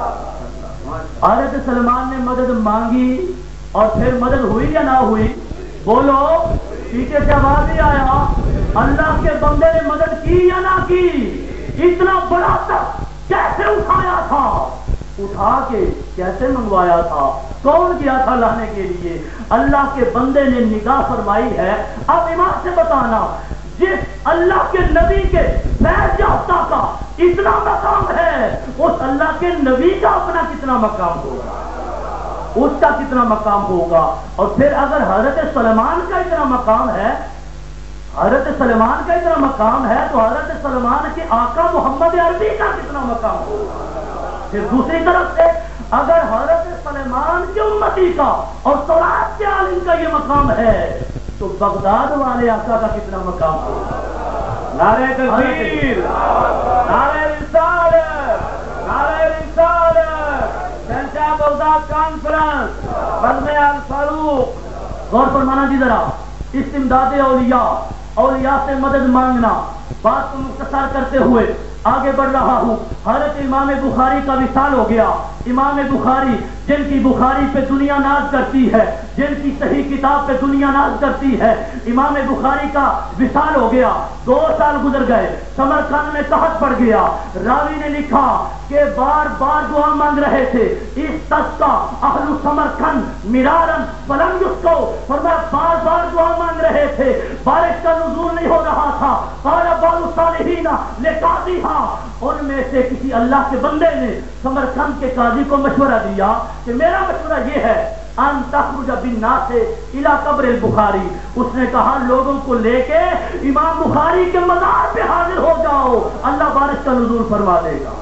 حضرت سلیمان نے مدد مانگی اور پھر مدد ہوئی یا نہ ہوئی؟ بولو، پیچھے سے آواز نہیں آیا؟ اللہ کے بندے نے مدد کی یا نہ کی؟ اتنا بڑا تک کیسے اٹھایا تھا؟ اٹھا کے کیسے منگوایا تھا؟ کون کیا تھا لانے کے لیے؟ اللہ کے بندے نے نگاہ فرمائی ہے۔ اب ایمان سے بتانا، جس اللہ کے نبی کے فیض یافتہ کا اتنا مقام ہے، اس اللہ کے نبی کا اپنا کتنا مقام ہوگا؟ اس کا کتنا مقام ہوگا؟ اور پھر اگر حضرت سلیمان کا اتنا مقام ہے، حضرت سلیمان کا اتنا مقام ہے، تو حضرت سلیمان کے آقا محمد عربی کا کتنا مقام ہوگا؟ پھر دوسری طرف سے اگر حضرت سلیمان کے امتی کا اور تورات کے عالم کا یہ مقام ہے، تو بغداد والے آقا کا کتنا مقام ہوگا؟ نعرہ تکبیر، نعرہ رسالت، نعرہ رسالت، سینٹر بغداد کانفرنس، بزم الفاروق۔ غور فرمانا جی ذرا، استمداد اولیاء، اولیاء سے مدد مانگنا، بات کو مختصر کرتے ہوئے آگے بڑھ رہا ہوں۔ حضرت امام بخاری کا وصال ہو گیا۔ امام بخاری جن کی بخاری پہ دنیا ناز کرتی ہے، جن کی صحیح کتاب پہ دنیا ناز کرتی ہے، امام بخاری کا وصال ہو گیا۔ 2 سال گزر گئے، سمرقند میں قحط پڑ گیا۔ راوی نے لکھا کہ بار بار دعا مانگ رہے تھے، استسقا اہل سمرقند مرارا فلم یسقوا، فرمایا بار بار دعا مانگ رہے تھے، بارش کا نزول نہیں ہو رہا تھا۔ قال بعض الصالحین لقاضیھا، ان میں سے کسی اللہ کے بندے نے سمرقند کے قاضی کو مشورہ دیا کہ میرا مشورہ یہ ہے، ان تخرج بالناس الی قبر البخاری، اس نے کہا لوگوں کو لے کے امام بخاری کے مزار پہ حاضر ہو جاؤ، اللہ بارش کا نزول فرما دے گا۔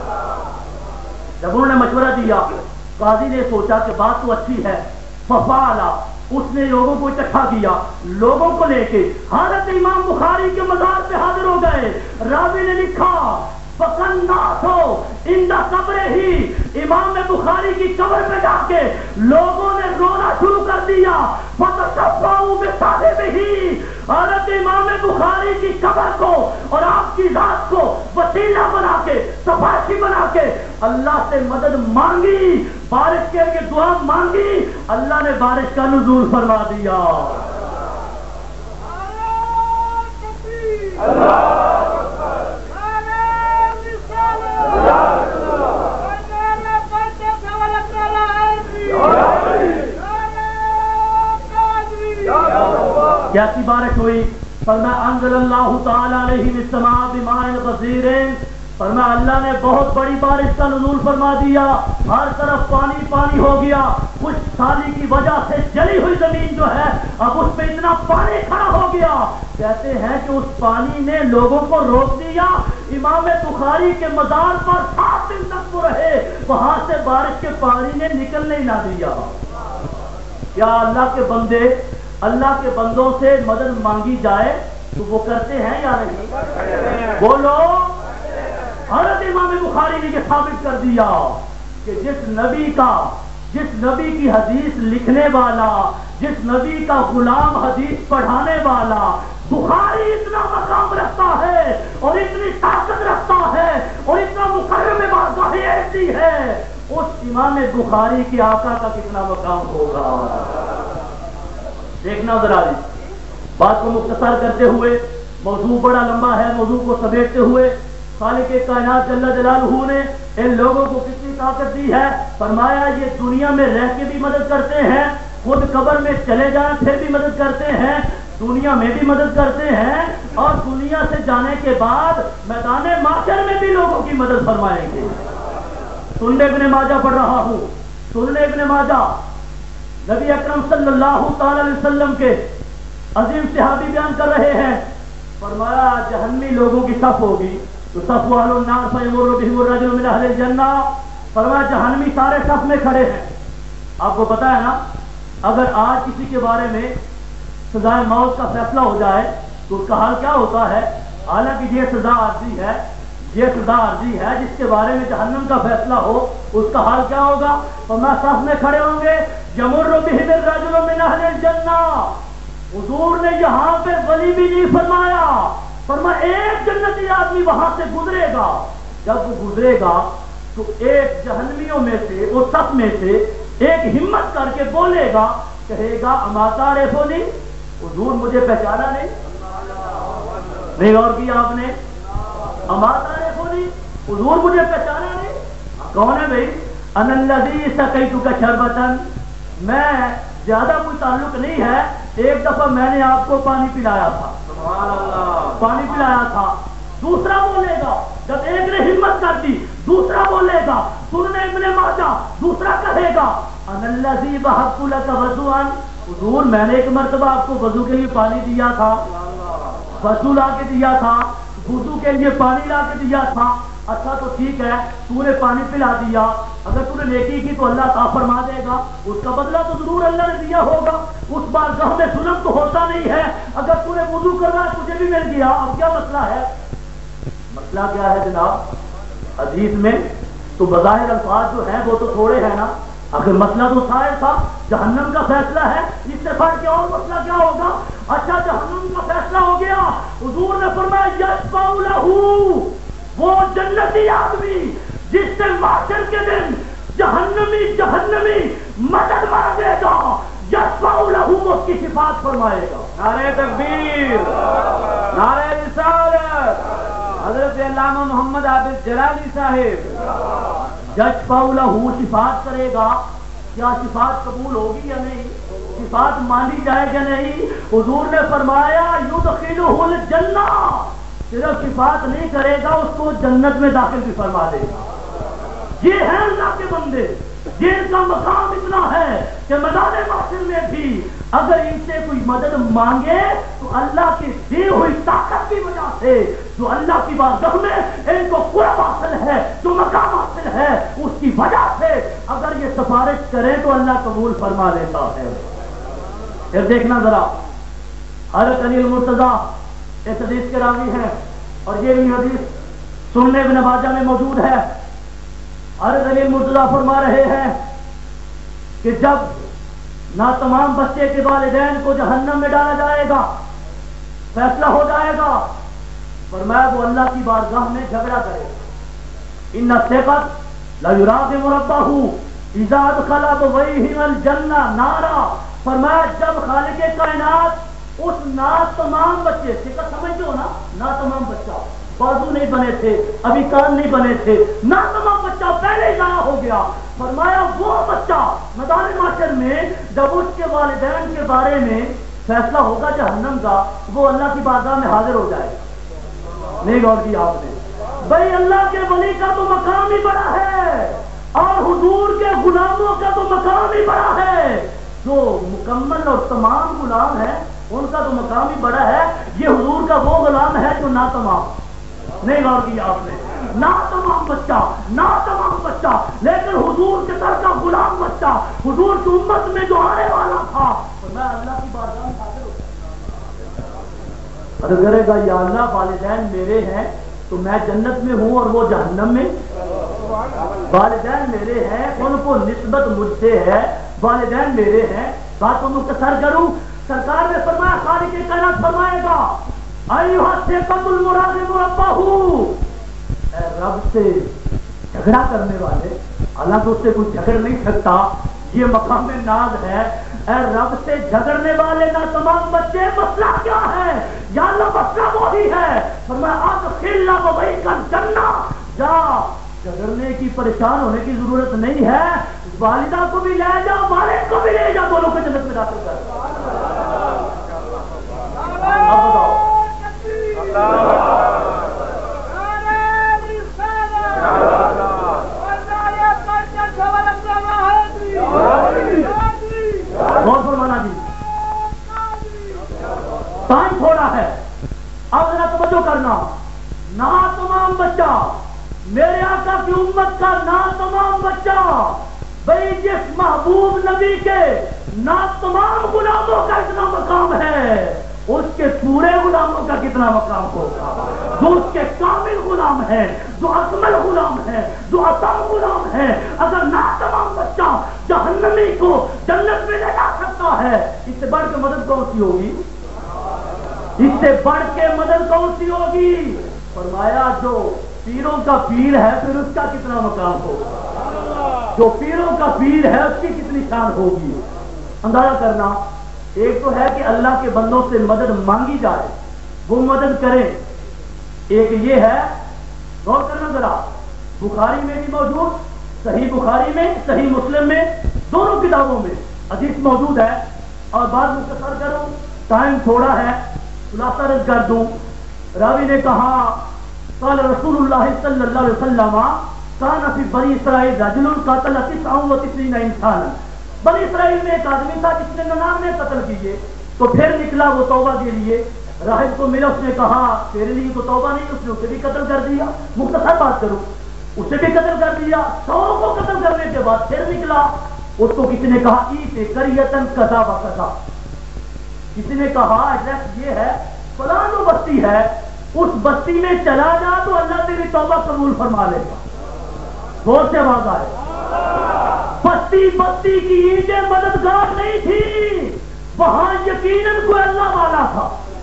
جب انہوں نے مشورہ دیا، قاضی نے سوچا کہ بات تو اچھی ہے، ففعل، اس نے لوگوں کو اکٹھا کیا، لوگوں کو لے کے حضرت امام بخاری کے مزار پہ حاضر ہو گئے۔ راوی نے لکھا فَقَنَّاسُ عِنْدَ قَبْرِهِ، امام بخاری کی قبر پہ جا کے لوگوں نے رونا شروع کر دیا۔ فَتَشَفَّعُوا بِصَاحِبِهِ، حضرت امام بخاری کی قبر کو اور آپ کی ذات کو وسیلہ بنا کے، سفارشی بنا کے اللہ سے مدد مانگی، بارش کے لیے دعا مانگی، اللہ نے بارش کا نزول فرما دیا۔ کیسی بارش ہوئی؟ فرمایا انزل اللہ تعالی علیہ السماء بماء غزیر، فرمایا اللہ نے بہت بڑی بارش کا نزول فرما دیا، ہر طرف پانی پانی ہو گیا۔ خشک سالی کی وجہ سے جلی ہوئی زمین جو ہے، اب اس پہ اتنا پانی کھڑا ہو گیا، کہتے ہیں کہ اس پانی نے لوگوں کو روک دیا۔ امام بخاری کے مزار پر 7 دن تک وہ رہے، وہاں سے بارش کے پانی نے نکلنے نہ دیا۔ کیا اللہ کے بندے اللہ کے بندوں سے مدد مانگی جائے تو وہ کرتے ہیں یا نہیں؟ بولو۔ حضرت امام بخاری نے یہ ثابت کر دیا کہ جس نبی کی حدیث لکھنے والا، جس نبی کا غلام حدیث پڑھانے والا بخاری اتنا مقام رکھتا ہے اور اتنی طاقت رکھتا ہے اور اتنا مکرم بارگاہ ایسی ہے، اس امام بخاری کے آقا کا کتنا مقام ہوگا؟ دیکھنا ذرا بات کو مختصر کرتے ہوئے، موضوع بڑا لمبا ہے، موضوع کو سمیٹتے ہوئے خالق کائنات جل جلالہ نے ان لوگوں کو کتنی طاقت دی ہے۔ فرمایا یہ دنیا میں رہ کے بھی مدد کرتے ہیں، خود قبر میں چلے جائیں پھر بھی مدد کرتے ہیں، دنیا میں بھی مدد کرتے ہیں، اور دنیا سے جانے کے بعد میدان محشر میں بھی لوگوں کی مدد فرمائیں گے۔ سنن ابن ماجہ پڑھ رہا ہوں، سنن ابن ماجہ، نبی اکرم صلی اللہ تعالی علیہ وسلم کے عظیم صحابی بیان کر رہے ہیں، فرمایا جہنمی لوگوں کی صف ہوگی تو صف اہل النار فیمر بهم الرجل من اہل الجنہ، فرمایا جہنمی سارے صف میں کھڑے ہیں۔ آپ کو پتا ہے نا، اگر آج کسی کے بارے میں سزائے موت کا فیصلہ ہو جائے تو اس کا حال کیا ہوتا ہے؟ حالانکہ یہ سزا عارضی ہے، یہ سزا عارضی ہے، جس کے بارے میں جہنم کا فیصلہ ہو اس کا حال کیا ہوگا؟ فرمایا صف میں کھڑے ہوں گے، یمر بهم الرجل من اہل الجنہ۔ حضور نے یہاں پہ ولی بھی نہیں فرمایا، فرمایا ایک جنتی آدمی وہاں سے گزرے گا، جب وہ گزرے گا تو ایک جہنمیوں میں سے، وہ صف میں سے ایک ہمت کر کے بولے گا، کہے گا اما تعرفونی، حضور مجھے پہچانا نہیں غور کیا آپ نے؟ اما تعرفونی، حضور مجھے پہچانا نہیں؟ کون ہے بھائی؟ انا الذی سقیتک شربۃ، میں زیادہ کوئی تعلق نہیں ہے، ایک دفعہ میں نے آپ کو پانی پلایا تھا، پانی پلایا تھا۔ دوسرا بولے گا، جب ایک نے ہمت کر دی دوسرا بولے گا، سنن ابن ماجہ، دوسرا کہے گا انا الذی وهبت لك وضوءا، حضور میں نے ایک مرتبہ آپ کو وضو کے لیے پانی دیا تھا، وضو لا کے دیا تھا، وضو کے لیے پانی لا کے دیا تھا۔ اچھا تو ٹھیک ہے، تو نے پانی پلا دیا، اگر تو نے نیکی کی تو اللہ عطا فرما دے گا، اس کا بدلہ تو ضرور اللہ نے دیا ہوگا، اس بارگاہ میں ظلم تو ہوتا نہیں ہے۔ اگر تو نے وضو کروایا تجھے بھی مل گیا، اب کیا مسئلہ ہے؟ مسئلہ کیا ہے جناب؟ حدیث میں تو بظاہر الفاظ جو ہیں وہ تو تھوڑے ہیں نا، آخر مسئلہ تو ظاہر تھا، جہنم کا فیصلہ ہے، اس سے فرق کیا اور مسئلہ کیا ہوگا؟ اچھا جہنم کا فیصلہ ہو گیا، حضور نے فرمایا یشفع لہ، وہ جنتی آدمی جس سے محشر کے دن جہنمی مدد مانگے گا، یشفع لہ، اس کی شفاعت فرمائے گا۔ نعرہ تکبیر، نعرہ رسالت، حضرت علامہ محمد عابد جلالی صاحب۔ یشفع لہ، شفاعت کرے گا، کیا شفاعت قبول ہوگی یا نہیں؟ شفاعت مانی جائے گا نہیں؟ حضور نے فرمایا یدخلہ الجنہ، صرف شفاعت نہیں کرے گا، اس کو جنت میں داخل بھی فرما دے گا۔ یہ ہیں اللہ کے بندے، یہ ان کا مقام اتنا ہے کہ میدان محشر میں بھی اگر ان سے کوئی مدد مانگے تو اللہ کی دی ہوئی طاقت کی وجہ سے، جو اللہ کی بارگاہ میں ان کو قرب حاصل ہے، جو مقام حاصل ہے، اس کی وجہ سے اگر یہ سفارش کریں تو اللہ قبول فرما لیتا ہے۔ پھر دیکھنا ذرا، حضرت علی المرتضیٰ اس حدیث کے راوی ہیں، اور یہ بھی حدیث سنن ابن ماجہ میں موجود ہے۔ حضرت علی المرتضیٰ فرما رہے ہیں کہ جب نہ تمام بچے کے والدین کو جہنم میں ڈالا جائے گا، فیصلہ ہو جائے گا، فرمایا وہ اللہ کی بارگاہ میں جھگڑا کرے گا۔ ان الثقت لا یراغم ربہ اذا ادخل ابویہ الجنہ نارا، فرمایا جب خالق کائنات اس تمام بچے، ثقت سمجھتے ہو نا، تمام بچہ، بازو نہیں بنے تھے، ابھی کان نہیں بنے تھے، تمام بچہ پہلے ہی ضائع ہو گیا، فرمایا وہ بچہ میدان محشر میں جب اس کے والدین کے بارے میں فیصلہ ہوگا جہنم کا، وہ اللہ کی بارگاہ میں حاضر ہو جائے گا۔ نہیں غور کیا آپ نے؟ بھائی اللہ کے ولی کا تو مقام ہی بڑا ہے، اور حضور کے غلاموں کا تو مقام ہی بڑا ہے، جو مکمل اور تمام غلام ہیں ان کا تو مقام ہی بڑا ہے۔ یہ حضور کا وہ غلام ہے جو ناتمام، نہیں غور کیا آپ نے؟ نہ تمام بچہ، نہ تمام بچہ، لیکن حضور کے در کا غلام بچہ حضور کی امت میں جو آنے والا تھا، میں اللہ کی بارگاہ میں حاضر ہوں۔ اگر کرے گا یا اللہ والدین میرے ہیں تو میں جنت میں ہوں اور وہ جہنم میں، والدین میرے ہیں ان کو نسبت مجھ سے ہے، والدین میرے ہیں، بات کو مختصر کروں، سرکار نے فرمایا، خالق کائنات فرمائے گا ایھا الثقۃ المرادم ربہ، اے رب سے جھگڑا کرنے والے، حالانکہ اس سے کوئی جھگڑ نہیں سکتا، یہ مقام ناز ہے، اے رب سے جھگڑنے والے نہ تمام بچے، مسئلہ کیا ہے؟ یا اللہ مسئلہ وہی ہے، فرمایا ادخل ابویک الجنہ، جا جھگڑنے کی پریشان ہونے کی ضرورت نہیں ہے، والدہ کو بھی لے جا، والد کو بھی لے جا، دونوں کو جنت میں داخل کر۔ اب بتاؤ کون فرمانا جی؟ ٹائم تھوڑا ہے، اب ذرا توجہ کرنا، نہ تمام بچہ میرے آقا کی امت کا، نہ تمام بچہ، بھئی جس محبوب نبی کے نہ تمام غلاموں کا اتنا مقام ہے، اس کے پورے غلاموں کا کتنا مقام ہوگا؟ جو اس کے کامل غلام ہے، جو اکمل غلام ہے، جو اتم غلام ہے، اگر نہ تمام بچہ جہنمی کو جنت میں لے جا سکتا ہے، اس سے بڑھ کے مدد کون سی ہوگی؟ اس سے بڑھ کے مدد کون سی ہوگی؟ فرمایا جو پیروں کا پیر ہے پھر اس کا کتنا مقام ہوگا، جو پیروں کا پیر ہے اس کی کتنی شان ہوگی۔ اندازہ کرنا، ایک تو ہے کہ اللہ کے بندوں سے مدد مانگی جائے، وہ مدد کرے، ایک یہ ہے، غور کرنا ذرا، بخاری میں بھی موجود، صحیح بخاری میں، صحیح مسلم میں، دونوں کتابوں میں حدیث موجود ہے، اور بات مختصر کروں، ٹائم تھوڑا ہے، خلاصہ رد کر دوں، راوی نے کہا قال رسول اللہ صلی اللہ علیہ وسلم کان فی بنی اسرائیل رجل قتل 99 انسانا، بنی اسرائیل میں ایک آدمی تھا جس نے 99 قتل کیے، تو پھر نکلا وہ توبہ کے لیے، راہب کو ملا، اس نے کہا تیرے لیے تو توبہ نہیں، اس نے اسے بھی قتل کر دیا، مختصر بات کروں، اسے بھی قتل کر دیا، 100 کو قتل کرنے کے بعد پھر نکلا، اس کو کسی نے کہا ایتے قریۃ کذا و کذا، کسی نے کہا ایڈریس یہ ہے، فلاں جو بستی ہے اس بستی میں چلا جا تو اللہ تیری توبہ قبول فرما لے گا، غور سے آواز آئے، بستی بستی کی اینٹیں مددگار نہیں تھی، وہاں یقیناً کوئی اللہ والا تھا،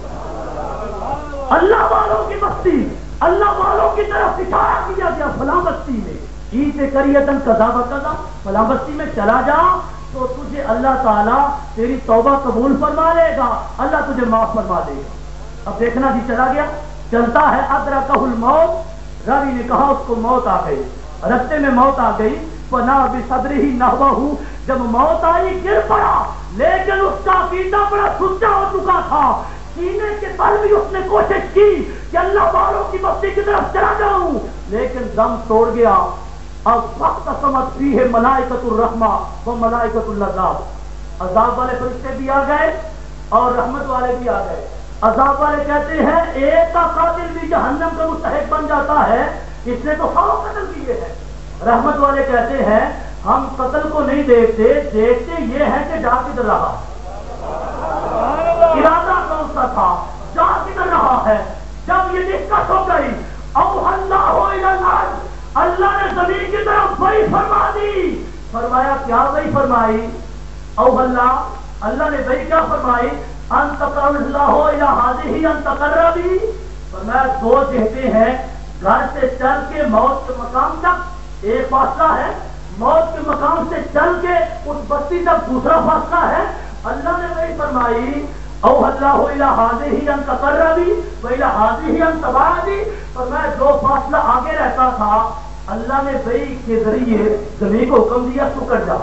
اللہ والوں کی بستی، اللہ والوں کی طرف اشارہ کیا گیا، فلاں بستی میں اینٹیں قریۃ کذا و کذا، فلاں بستی میں چلا جا تو تجھے اللہ تعالیٰ تیری توبہ قبول فرما لے گا، اللہ تجھے معاف فرما دے گا۔ اب دیکھنا جی، چلا گیا، چلتا ہے، ادرکہ الموت، راوی نے کہا اس کو موت آ گئی، رستے میں موت آ گئی، فنا بصدرہ نحوہ، جب موت آئی گر پڑا، لیکن اس کا عقیدہ بڑا سچا ہو چکا تھا، سینے کے بل بھی اس نے کوشش کی کہ اللہ والوں کی بستی کی طرف چلا جاؤں، لیکن دم توڑ گیا۔ اب وقت سمجھ فیہ ملائکۃ الرحمہ و ملائکۃ العذاب، عذاب والے فرشتے بھی آ گئے اور رحمت والے بھی آ گئے۔ عذاب والے کہتے ہیں ایک کا قاتل بھی جہنم کا مستحق بن جاتا ہے، اس نے تو 100 قتل کیے ہیں۔ رحمت والے کہتے ہیں ہم قتل کو نہیں دیکھتے، دیکھتے یہ ہے کہ جا کدھر رہا، ارادہ کون سا تھا، جا کدھر رہا ہے۔ جب یہ دقت ہو گئی، اوحی اللہ الی الارض، اللہ نے زمین کی طرف وحی فرما دی، فرمایا کیا وحی فرمائی؟ اوحی اللہ نے وحی کیا فرمائی؟ ان تقرب اللہ الی ہذہ ان تقربی، فرمایا 2 جہتیں ہیں، گھر سے چل کے موت کے مقام تک ایک فاصلہ ہے، موت کے مقام سے چل کے اس بستی تک دوسرا فاصلہ ہے، اللہ نے وہی فرمائی اوحی اللہ الی ہذہ ان تقربی و الی ہذہ ان تبعدی، فرمایا 2 فاصلہ آگے رہتا تھا، اللہ نے وحی کے ذریعے زمین کو حکم دیا سکڑ جا،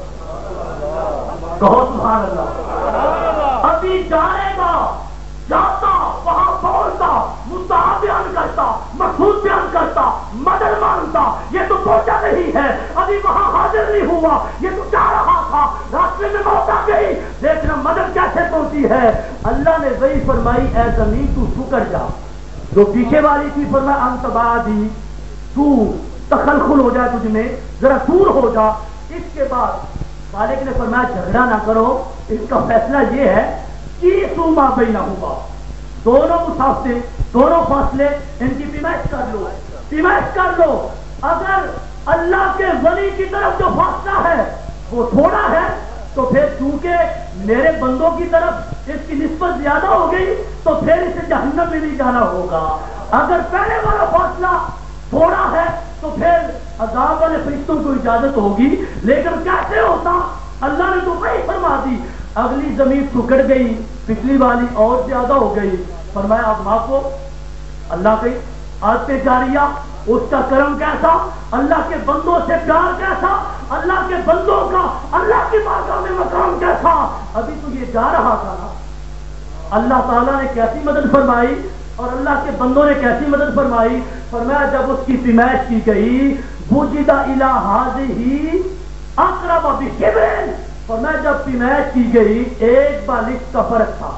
کہو سبحان اللہ۔ ابھی جائے گا، جاتا، وہاں بولتا، مدعا بیان کرتا، مقصود بیان کرتا، مدد مانگتا، یہ تو پہنچا نہیں ہے، ابھی وہاں حاضر نہیں ہوا، یہ تو جا رہا تھا، راستے میں موت آ گئی، لیکن مدد کیسے پہنچی ہے؟ اللہ نے وہی فرمائی اے زمین تو سکڑ جا، جو پیچھے والی تھی فرمایا انت بعدی، تو تخلخل ہو جائے تجھ میں، ذرا دور ہو جا. اس کے بعد مالک نے فرمایا جھگڑا نہ کرو، اس کا فیصلہ یہ ہے کہ سوما بینہما، دونوں مسافے، دونوں فاصلے ان کی پیمائش کر لو، پیمائش کر لو. اگر اللہ کے ولی کی طرف جو فاصلہ ہے وہ تھوڑا ہے تو پھر چونکہ میرے بندوں کی طرف اس کی نسبت زیادہ ہو گئی تو پھر اسے جہنم میں نہیں جانا ہوگا. اگر پہلے والا فاصلہ تھوڑا ہے تو پھر عذاب والے فرشتوں کو اجازت ہوگی. لیکن کیسے ہوتا؟ اللہ نے تو وہی فرما دی. اگلی زمین ٹکڑ گئی، پچھلی والی اور زیادہ ہو گئی. فرمایا اب معافو. اللہ کی عادت جاریہ، اس کا کرم کیسا، اللہ کے بندوں سے پیار کیسا، اللہ کے بندوں کا اللہ کی بارگاہ میں مقام کیسا. ابھی تو یہ جا رہا تھا نا، اللہ تعالیٰ نے کیسی مدد فرمائی اور اللہ کے بندوں نے کیسی مدد فرمائی. فرمایا جب اس کی پیمائش کی گئی، وجد الی ھذہ اقرب بشبر، فرمایا جب پیمائش کی گئی ایک بالش کا فرق تھا.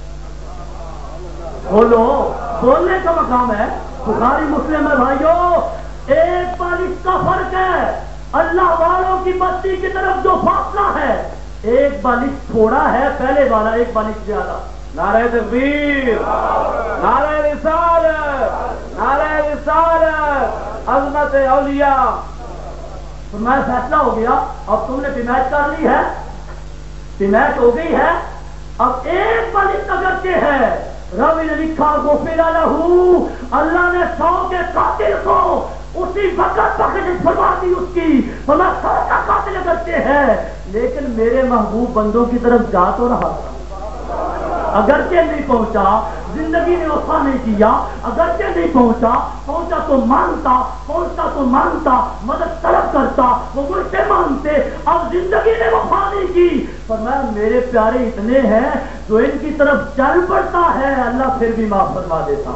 بولو، بولنے کا مقام ہے. بخاری مسلم ہے بھائیو، ایک بالش کا فرق ہے. اللہ والوں کی بستی کی طرف جو فاصلہ ہے، ایک بالش تھوڑا ہے، پہلے والا ایک بالش زیادہ. نعرہ تکبیر، نعرہ رسالت، نعرہ رسالت، عظمت اولیاء. فرمایا فیصلہ ہو گیا، اب تم نے پیمائش کر لی ہے، پیمائش ہو گئی ہے. اب ایک بالش اگر کے ہے، رب نے لکھا غفر لہ، اللہ نے 100 کے قاتل کو اسی وقت بخشش فرما دی اس کی. فرمایا 100 کا قاتل اگر کے ہے لیکن میرے محبوب بندوں کی طرف جا تو رہا تھا، اگرچہ نہیں پہنچا، زندگی نے وفا نہیں کیا، اگرچہ نہیں پہنچا، پہنچا تو مانتا، پہنچتا تو مانتا، مدد طلب کرتا، وہ مجھ سے مانتے. اب زندگی نے وفا نہیں کی. فرمایا میرے پیارے اتنے ہیں جو ان کی طرف چل پڑتا ہے اللہ پھر بھی معاف فرما دیتا.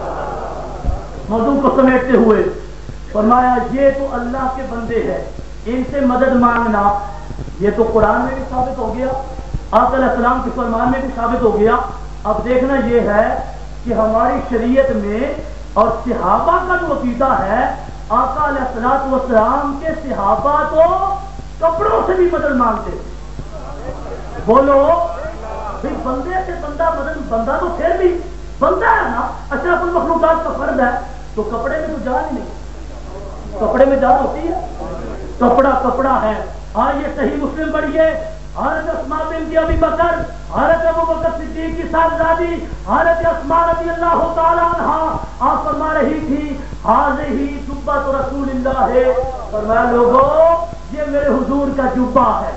موضوع کو سمیٹتے ہوئے فرمایا یہ تو اللہ کے بندے ہیں، ان سے مدد مانگنا یہ تو قرآن میں بھی ثابت ہو گیا، آقا علیہ السلام کے فرمان میں بھی ثابت ہو گیا. اب دیکھنا یہ ہے کہ ہماری شریعت میں اور صحابہ کا جو عقیدہ ہے، آقا علیہ السلام کے صحابہ تو کپڑوں سے بھی مدد مانگتے تھے. بولو بھئی بندے سے بندہ مدد، بندہ تو پھر بھی بندہ ہے نا، اشرف المخلوقات کا فرد ہے، تو کپڑے میں تو جان ہی نہیں. کپڑے میں جان ہوتی ہے؟ کپڑا کپڑا ہے. ہاں یہ صحیح مسلم پڑھیے، حضرت اسماء بنت ابی بکر، حضرت ابو بکر صدیق کی صاحبزادی حضرت اسماء رضی اللہ تعالی عنہا آپ فرما رہی تھی ھذہ جبۃ رسول اللہ ہے. فرمایا لوگوں یہ میرے حضور کا جبہ ہے،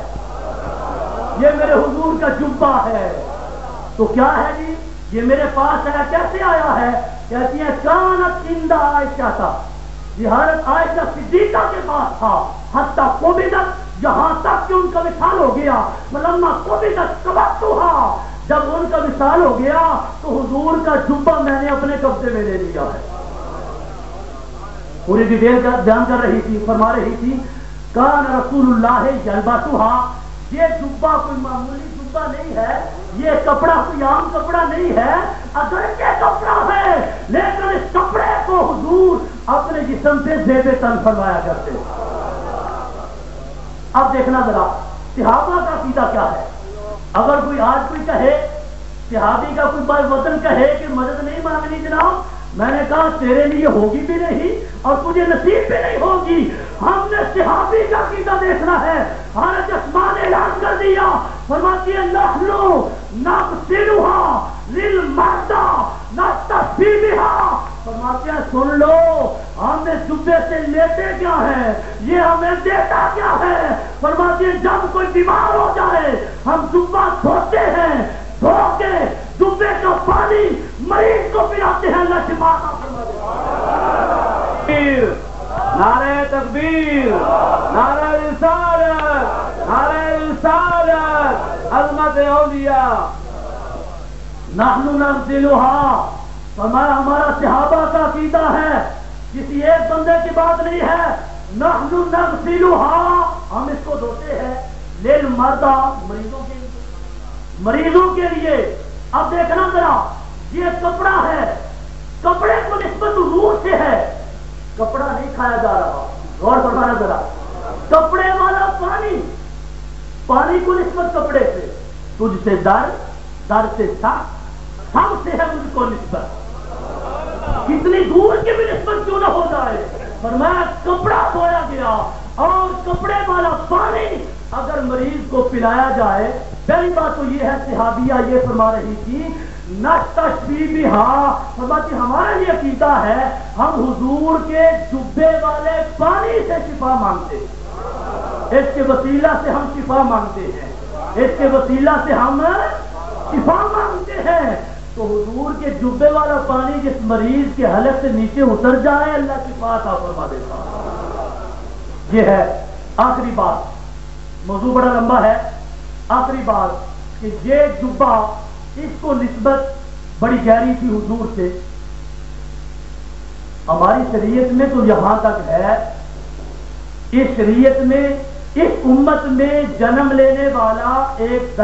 یہ میرے حضور کا جبہ ہے. تو کیا ہے جی؟ یہ میرے پاس ہے. کیسے آیا ہے؟ کہتی ہیں کانت عند عائشہ تھا، یہ حضرت عائشہ صدیقہ کے پاس تھا، حتی قبضت، یہاں تک کہ ان کا وصال ہو گیا. لما قبضت قبضتھا، جب ان کا وصال ہو گیا تو حضور کا جبہ میں نے اپنے قبضے میں لے لیا ہے. پوری ڈیٹیل کا بیان کر رہی تھی، فرما رہی تھی کان رسول اللہ یلبسھا، یہ جبہ کوئی معمولی جبہ نہیں ہے، یہ کپڑا کوئی عام کپڑا نہیں ہے، اگرچہ کپڑا ہے لیکن اس کپڑے کو حضور اپنے جسم سے زیب تن فرمایا کرتے. اب دیکھنا ذرا صحابہ کا عقیدہ کیا ہے. اگر کوئی آج کوئی کہے، صحابی کا کوئی بال وطن کہے کہ مدد نہیں مانگنی جناب، میں نے کہا تیرے لیے ہوگی بھی نہیں اور تجھے نصیب بھی نہیں ہوگی. ہم نے صحابی کا عقیدہ دیکھنا ہے. حضرت اسماء نے اعلان کر دیا، فرماتی ہے نحن نغسلھا للمرضى نستشفی بھا. فرماتے ہیں سن لو، ہم نے جبے سے لیتے کیا ہے، یہ ہمیں دیتا کیا ہے. فرماتی ہے جب کوئی بیمار ہو جائے ہم جبہ دھوتے ہیں، دھو کے جبے کا پانی مریض کو پلاتے ہیں، اللہ شفا عطا فرما دے. نعرہ تکبیر، نعرہ رسالت، نعرہ رسالت، عظمت اولیاء. نحن نغسلھا، فرمایا ہمارا صحابہ کا عقیدہ ہے، کسی ایک بندے کی بات نہیں ہے. نحن نغسلھا، ہم اس کو دھوتے ہیں، للمرضى، مریضوں کے لیے، مریضوں کے لیے. اب دیکھنا ذرا، یہ کپڑا ہے، کپڑے کو نسبت روح سے ہے، کپڑا نہیں کھایا جا رہا، غور فرمانا ذرا، کپڑے والا پانی، پانی کو نسبت کپڑے سے، تجھ سے در، در سے سب سے ہے مجھ کو نسبت، کتنی دور کی بھی نسبت کیوں نہ ہو جائے، فرمایا کپڑا دھویا گیا اور کپڑے والا پانی اگر مریض کو پلایا جائے، پہلی بات تو یہ ہے صحابیہ یہ فرما رہی تھی نستشفی بہا، فرماتی ہمارا یہ عقیدہ ہے ہم حضور کے جبے والے پانی سے شفا مانگتے ہیں، اس کے وسیلہ سے ہم شفا مانگتے ہیں، اس کے وسیلہ سے ہم شفا مانگتے ہیں۔ تو حضور کے جبے والا پانی جس مریض کے حلق سے نیچے اتر جائے اللہ شفا عطا فرما دیتا۔ یہ ہے آخری بات، موضوع بڑا لمبا ہے، آخری بات کہ یہ جبہ اس کو نسبت بڑی گہری تھی حضور سے۔ ہماری شریعت میں تو یہاں تک ہے، اس شریعت میں اس امت میں جنم لینے والا ایک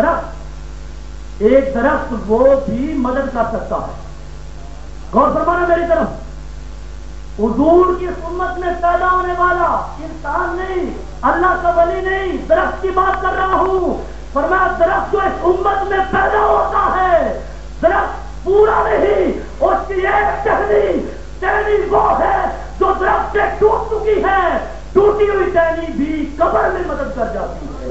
درخت وہ بھی مدد کر سکتا ہے۔ غور فرمانا میری طرف، حضور کی اس امت میں پیدا ہونے والا انسان نہیں، اللہ کا ولی نہیں، درخت کی بات کر رہا ہوں۔ فرمایا درخت جو اس امت میں پیدا ہوتا ہے، درخت پورا نہیں، اس کی ایک ٹہنی وہ ہے جو درخت سے ٹوٹ چکی ہے، ٹوٹی ہوئی ٹہنی بھی قبر میں مدد کر جاتی ہے۔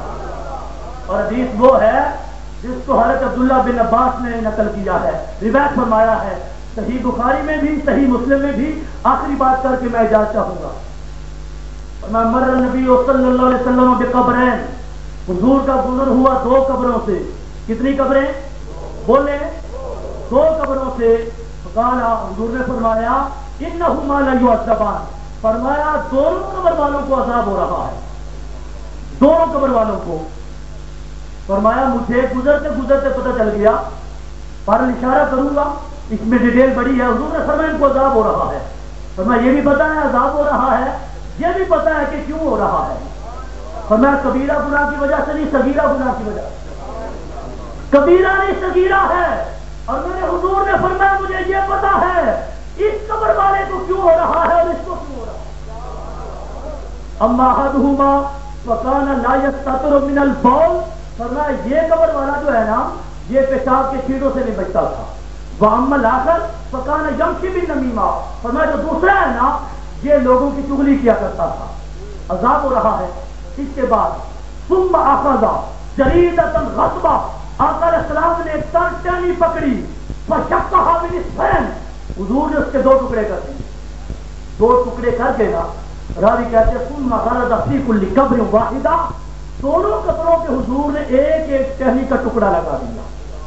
اور حدیث وہ ہے جس کو حضرت عبداللہ بن عباس نے نقل کیا ہے، روایت فرمایا ہے صحیح بخاری میں بھی صحیح مسلم میں بھی۔ آخری بات کر کے میں اجازت چاہوں گا۔ میں مر نبی صلی اللہ علیہ وسلم بقبرین، حضور کا گزر ہوا دو قبروں سے، کتنی قبریں بولے؟ دو قبروں سے۔ فقال، حضور نے فرمایا انہما لیعذبان، فرمایا دونوں قبر والوں کو عذاب ہو رہا ہے، دونوں قبر والوں کو۔ فرمایا مجھے گزرتے گزرتے پتہ چل گیا، پر اشارہ کروں گا، اس میں ڈیٹیل بڑی ہے۔ حضور نے فرمایا ان کو عذاب ہو رہا ہے، فرمایا یہ بھی پتہ ہے عذاب ہو رہا ہے، یہ بھی پتہ ہے کہ کیوں ہو رہا ہے۔ فرمایا کبیرہ گناہ کی وجہ سے نہیں، صغیرہ گناہ کی وجہ سے، کبیرہ نہیں صغیرہ ہے۔ اور میرے حضور نے فرمایا مجھے یہ پتہ ہے اس قبر والے کو کیوں ہو رہا ہے اور اس کو کیوں ہو رہا ہے۔ اما احدہما فکان لا یستتر من البول، فرمایا یہ قبر والا جو ہے نا یہ پیشاب کے چھینٹوں سے نہیں بچتا تھا۔ وَأَمَّا الْآخَرُ فَكَانَ يَمْشِي بِالنَّمِيمَةِ، فرمایا جو دوسرا ہے نا یہ لوگوں کی چغلی کیا کرتا تھا۔ عذاب ہو رہا ہے۔ اس کے بعد ثُمَّ أَخَذَ جَرِيدَةً غَصْبًا، آقا علیہ السلام نے ایک ٹہنی پکڑی، فَشَقَّهَا بِنِصْفَيْنِ، حضور نے اس کے دو ٹکڑے کر دیے، دو ٹکڑے کر کے نا راوی کہتے ہیں ثُمَّ غَرَزَ فِي كُلِّ قَبْرٍ وَاحِدَةٍ، دونوں قبروں کے حضور نے ایک ایک ٹہنی کا ٹکڑا لگا دیا،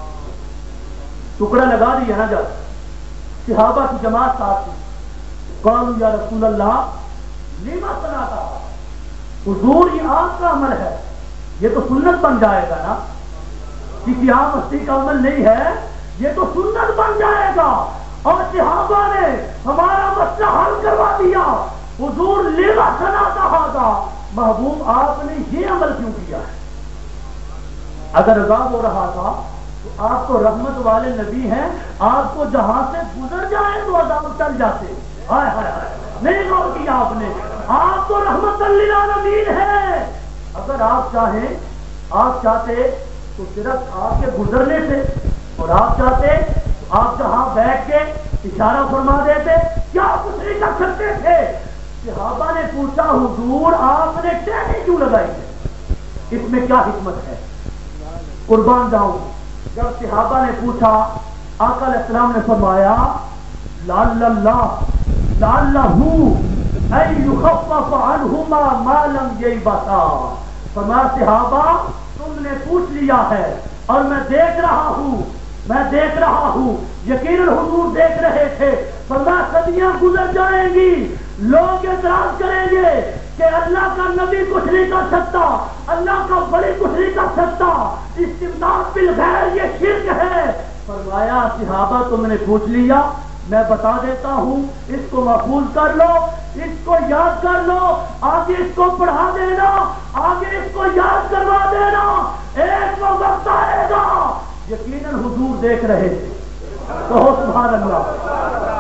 ٹکڑا لگا دیا نا۔ جب صحابہ کی جماعت ساتھ تھی، قالوا یا رسول اللہ لما صنعتا، حضور یہ آپ کا عمل ہے، یہ تو سنت بن جائے گا نا، کسی عام ہستی کا عمل نہیں ہے، یہ تو سنت بن جائے گا۔ اور صحابہ نے ہمارا مسئلہ حل کروا دیا، حضور لما صنعتا ھذا، محبوب آپ نے یہ عمل کیوں کیا ہے؟ اگر عذاب ہو رہا تھا تو آپ تو رحمت والے نبی ہیں، آپ کو جہاں سے گزر جائے تو عذاب چل جاتے، ہائے ہائے ہائے، نہیں غور کیا آپ نے، آپ تو رحمت للعالمین ہیں۔ اگر آپ چاہیں، آپ چاہتے تو صرف آپ کے گزرنے سے، اور آپ چاہتے تو آپ جہاں بیٹھ کے اشارہ فرما دیتے، کیا کچھ نہیں کر سکتے تھے۔ صحابہ نے پوچھا حضور آپ نے ٹہنی کیوں لگائی ہے، اس میں کیا حکمت ہے؟ قربان جاؤں، جب صحابہ نے پوچھا آقا علیہ السلام نے فرمایا لعل اللہ لعلہ ان یخفف عنہما ما لم ییبسا، فرمایا صحابہ تم نے پوچھ لیا ہے اور میں دیکھ رہا ہوں، یقیناً حضور دیکھ رہے تھے، فرمایا صدیاں گزر جائیں گی، لوگ اعتراض کریں گے کہ اللہ کا نبی کچھ نہیں کر سکتا، اللہ کا ولی کچھ نہیں کر سکتا، استمداد بالغیر یہ شرک ہے۔ فرمایا صحابہ تم نے پوچھ لیا، میں بتا دیتا ہوں، اس کو محفوظ کر لو، اس کو یاد کر لو، آگے اس کو پڑھا دینا، آگے اس کو یاد کروا دینا، ایک وقت آئے گا یقیناً حضور دیکھ رہے تھے، کہو سبحان اللہ۔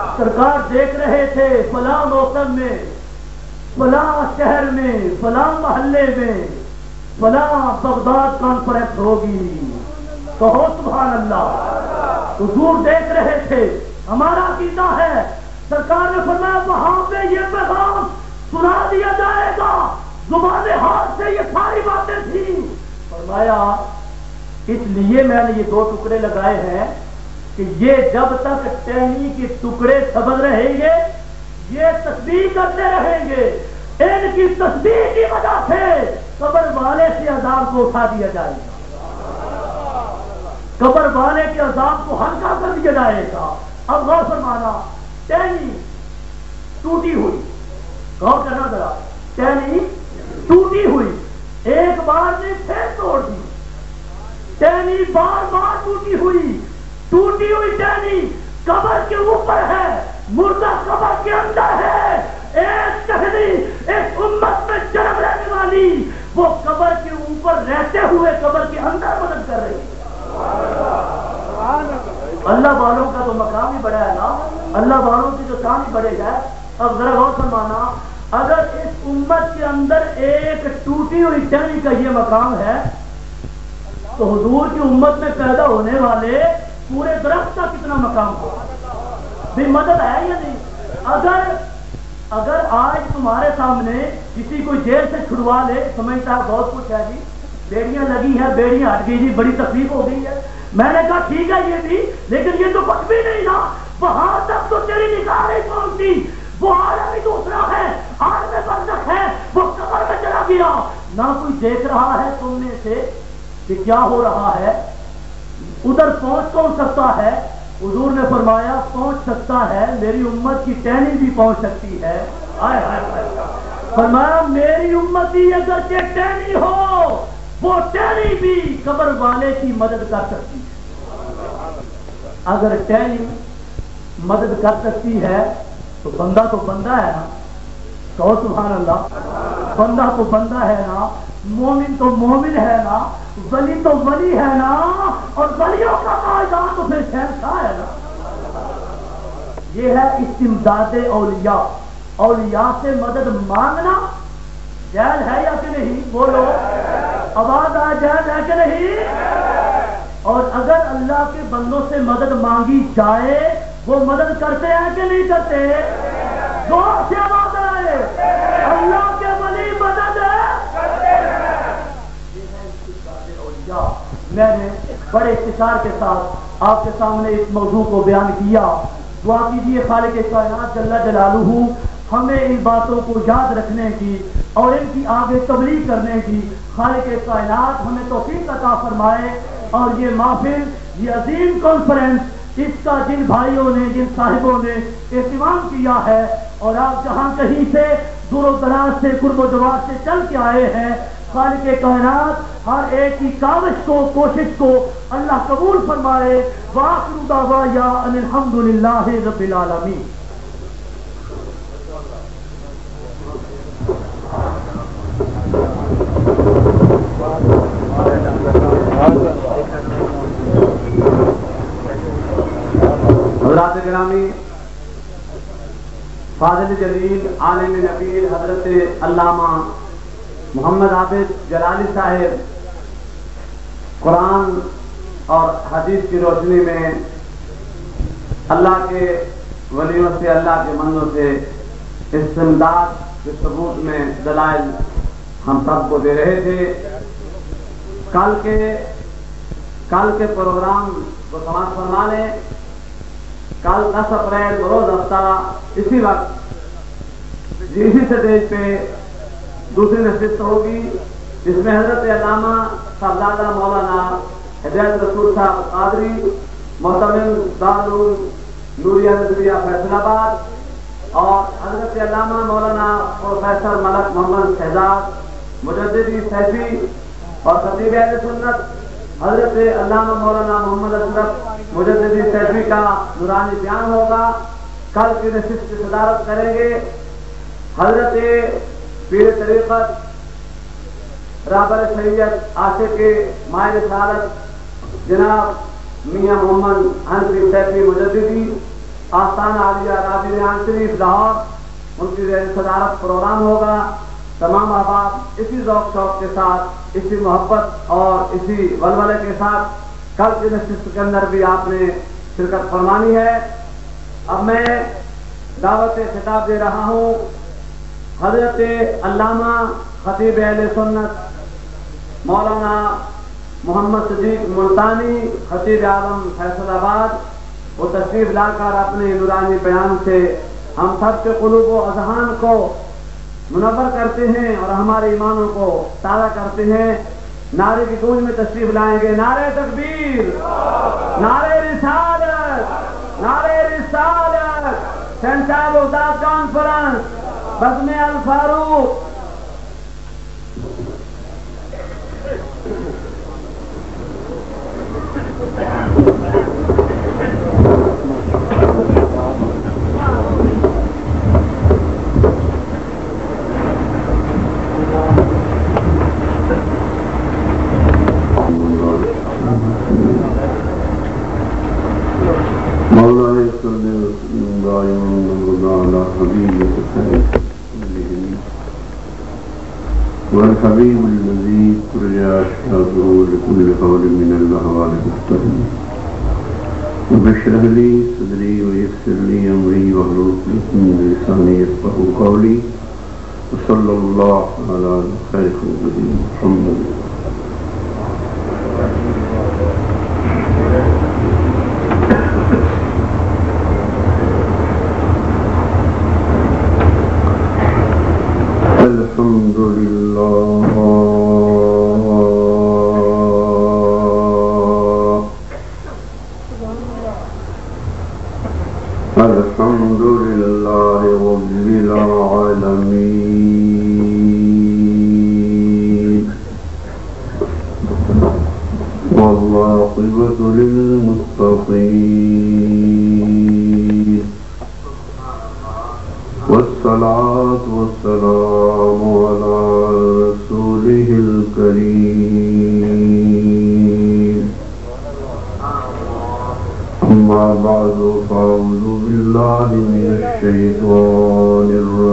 سرکار دیکھ رہے تھے فلاں موسم میں، فلاں شہر میں، فلاں محلے میں فلاں بغداد کانفرنس ہوگی، کہو سبحان اللہ۔ حضور دیکھ رہے تھے، ہمارا عقیدہ ہے سرکار نے فرمایا وہاں پہ یہ پیغام سنا دیا جائے گا، زبان حال سے یہ ساری باتیں تھیں۔ فرمایا اس لیے میں نے یہ 2 ٹکڑے لگائے ہیں کہ یہ جب تک ٹہنی کے ٹکڑے سبز رہیں گے یہ تسبیح کرتے رہیں گے، ان کی تسبیح کی وجہ سے قبر والے سے عذاب کو اٹھا دیا جائے گا، قبر والے کے عذاب کو ہلکا کر دیا جائے گا۔ اب غور فرمانا، ٹہنی ٹوٹی ہوئی، غور کرنا ذرا، ٹہنی ٹوٹی ہوئی، ایک بار نے پھر توڑ دی، ٹہنی بار بار ٹوٹی ہوئی ٹہنی قبر کے اوپر ہے، مردہ قبر کے اندر ہے، ایک ٹہنی اس امت میں جنم لینے والی وہ قبر کے اوپر رہتے ہوئے قبر کے اندر مدد کر رہی ہے۔ اللہ والوں کا تو مقام ہی بڑا ہے نا، اللہ والوں کی تو شان ہی بڑے ہے۔ اب ذرا غور فرمانا، اگر اس امت کے اندر ایک ٹوٹی ہوئی ٹہنی کا یہ مقام ہے تو حضور کی امت میں پیدا ہونے والے پورے درخت کا کتنا مقام ہوگا؟ بھی مدد ہے یا نہیں؟ اگر آج تمہارے سامنے کسی کو جیل سے چھڑوا لے، سمجھتا ہے بہت کچھ ہے جی، بیڑیاں لگی ہیں، بیڑیاں ہٹ گئی جی، بڑی تکلیف ہو گئی ہے، میں نے کہا ٹھیک ہے یہ بھی، لیکن یہ تو کچھ بھی نہیں نا، وہاں تک تو تیری نگاہ نہیں پہنچتی، وہ عالم ہی دوسرا ہے، عالم برزخ ہے، وہ قبر میں چلا گیا، نہ کوئی دیکھ رہا ہے تم میں سے کہ کیا ہو رہا ہے، ادھر پہنچ کون سکتا ہے؟ حضور نے فرمایا پہنچ سکتا ہے، میری امت کی ٹہنی بھی پہنچ سکتی ہے۔ فرمایا میری امتی اگر کہ ٹہنی ہو، وہ ٹہنی بھی قبر والے کی مدد کر سکتی ہے۔ اگر ٹہنی مدد کر سکتی ہے تو بندہ ہے نا، کہو سبحان اللہ، بندہ تو بندہ ہے نا، مومن تو مومن ہے نا، ولی تو ولی ہے نا، اور ولیوں کا قائدان تو پھر شہنشاہ ہے نا۔ یہ ہے استمداد اولیاء، اولیاء سے مدد مانگنا جائز ہے یا کہ نہیں؟ بولو، آواز آ، جائز ہے کہ نہیں؟ اور اگر اللہ کے بندوں سے مدد مانگی جائے وہ مدد کرتے ہیں کہ نہیں کرتے؟ زور سے آواز آئے، اللہ کے ولی مدد میں نے بڑے اختصار کے ساتھ آپ کے سامنے اس موضوع کو بیان کیا۔ دعا کیجیے خالق کائنات جل جلالہ ہمیں ان باتوں کو یاد رکھنے کی اور ان کی آگے تبلیغ کرنے کی، خالق کائنات ہمیں توفیق عطا فرمائے۔ اور یہ محفل، یہ عظیم کانفرنس، اس کا جن بھائیوں نے، جن صاحبوں نے اہتمام کیا ہے، اور آپ جہاں کہیں سے دور و دراز سے، قرب و جوار سے چل کے آئے ہیں، خالق کائنات ہر ایک کی کاوش کو، کوشش کو اللہ قبول فرمائے۔ وآخر دعوانا ان الحمدللہ رب العالمین۔ حضرات گرامی، فاضل جلیل عالم نبیل حضرت علامہ محمد عابد جلالی صاحب قرآن اور حدیث کی روشنی میں اللہ کے ولیوں سے، اللہ کے بندوں سے استمداد کے ثبوت میں دلائل ہم سب کو دے رہے تھے۔ کل کے پروگرام کو سماعت فرما لیں۔ کل 10 اپریل بروز ہفتہ اسی وقت اسی سٹیج پہ دوسری نشست ہوگی، جس میں حضرت علامہ صاحبزادہ مولانا ہدایت رسول صاحب قادری محتمل دارالعلوم نوریہ نظریہ فیصل آباد اور حضرت علامہ مولانا پروفیسر ملک محمد شہزاد مجددی سیفی اور خطیب اہل سنت حضرت علامہ مولانا محمد اشرف مجددی سیفی کا نورانی بیان ہوگا۔ کل کی نشست کی صدارت کریں گے حضرت پیر طریقت رابر سید عاشق ماہ رسالت جناب میاں محمد حنفی سیفی مجددی، آستان عالیہ راضی ریحان شریف لاہور، ان کی زیر صدارت پروگرام ہوگا۔ تمام احباب اسی ذوق شوق کے ساتھ، اسی محبت اور اسی ولولے کے ساتھ کل کی نشست کے اندر بھی آپ نے شرکت فرمانی ہے۔ اب میں دعوت خطاب دے رہا ہوں حضرت علامہ خطیب اہل سنت مولانا محمد صدیق ملتانی خطیب اعظم فیصل آباد، وہ تشریف لا کر اپنے نورانی بیان سے ہم سب کے قلوب و اذہان کو منور کرتے ہیں اور ہمارے ایمانوں کو تازہ کرتے ہیں۔ نعرے کی گونج میں تشریف لائیں گے۔ نعرہ تکبیر، نعرہ رسالت، نعرہ رسالت، سینٹر آف دا کانفرنس بزم الفاروق۔ والحبيب الذي ترجى أشهاده لكل قول من الأحوال المختلفة رب اشرح لي صدري ويسر لي أمري واحلل عقدة من لساني يفقهوا قولي وصلى الله على خير خلقه محمد۔ الحمد لله الحمد لله رب العالمين والعاقبة للمتقين والصلاة والسلام على رسوله الكريم أما بعد فأعوذ بالله من الشيطان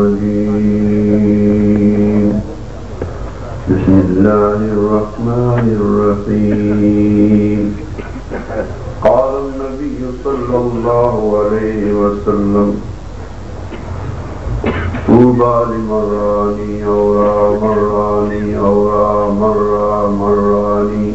الرجيم بسم الله الرحمن الرحيم قال النبي صلى الله عليه وسلم طوبى لمراني أورا مراني أورا مرا مراني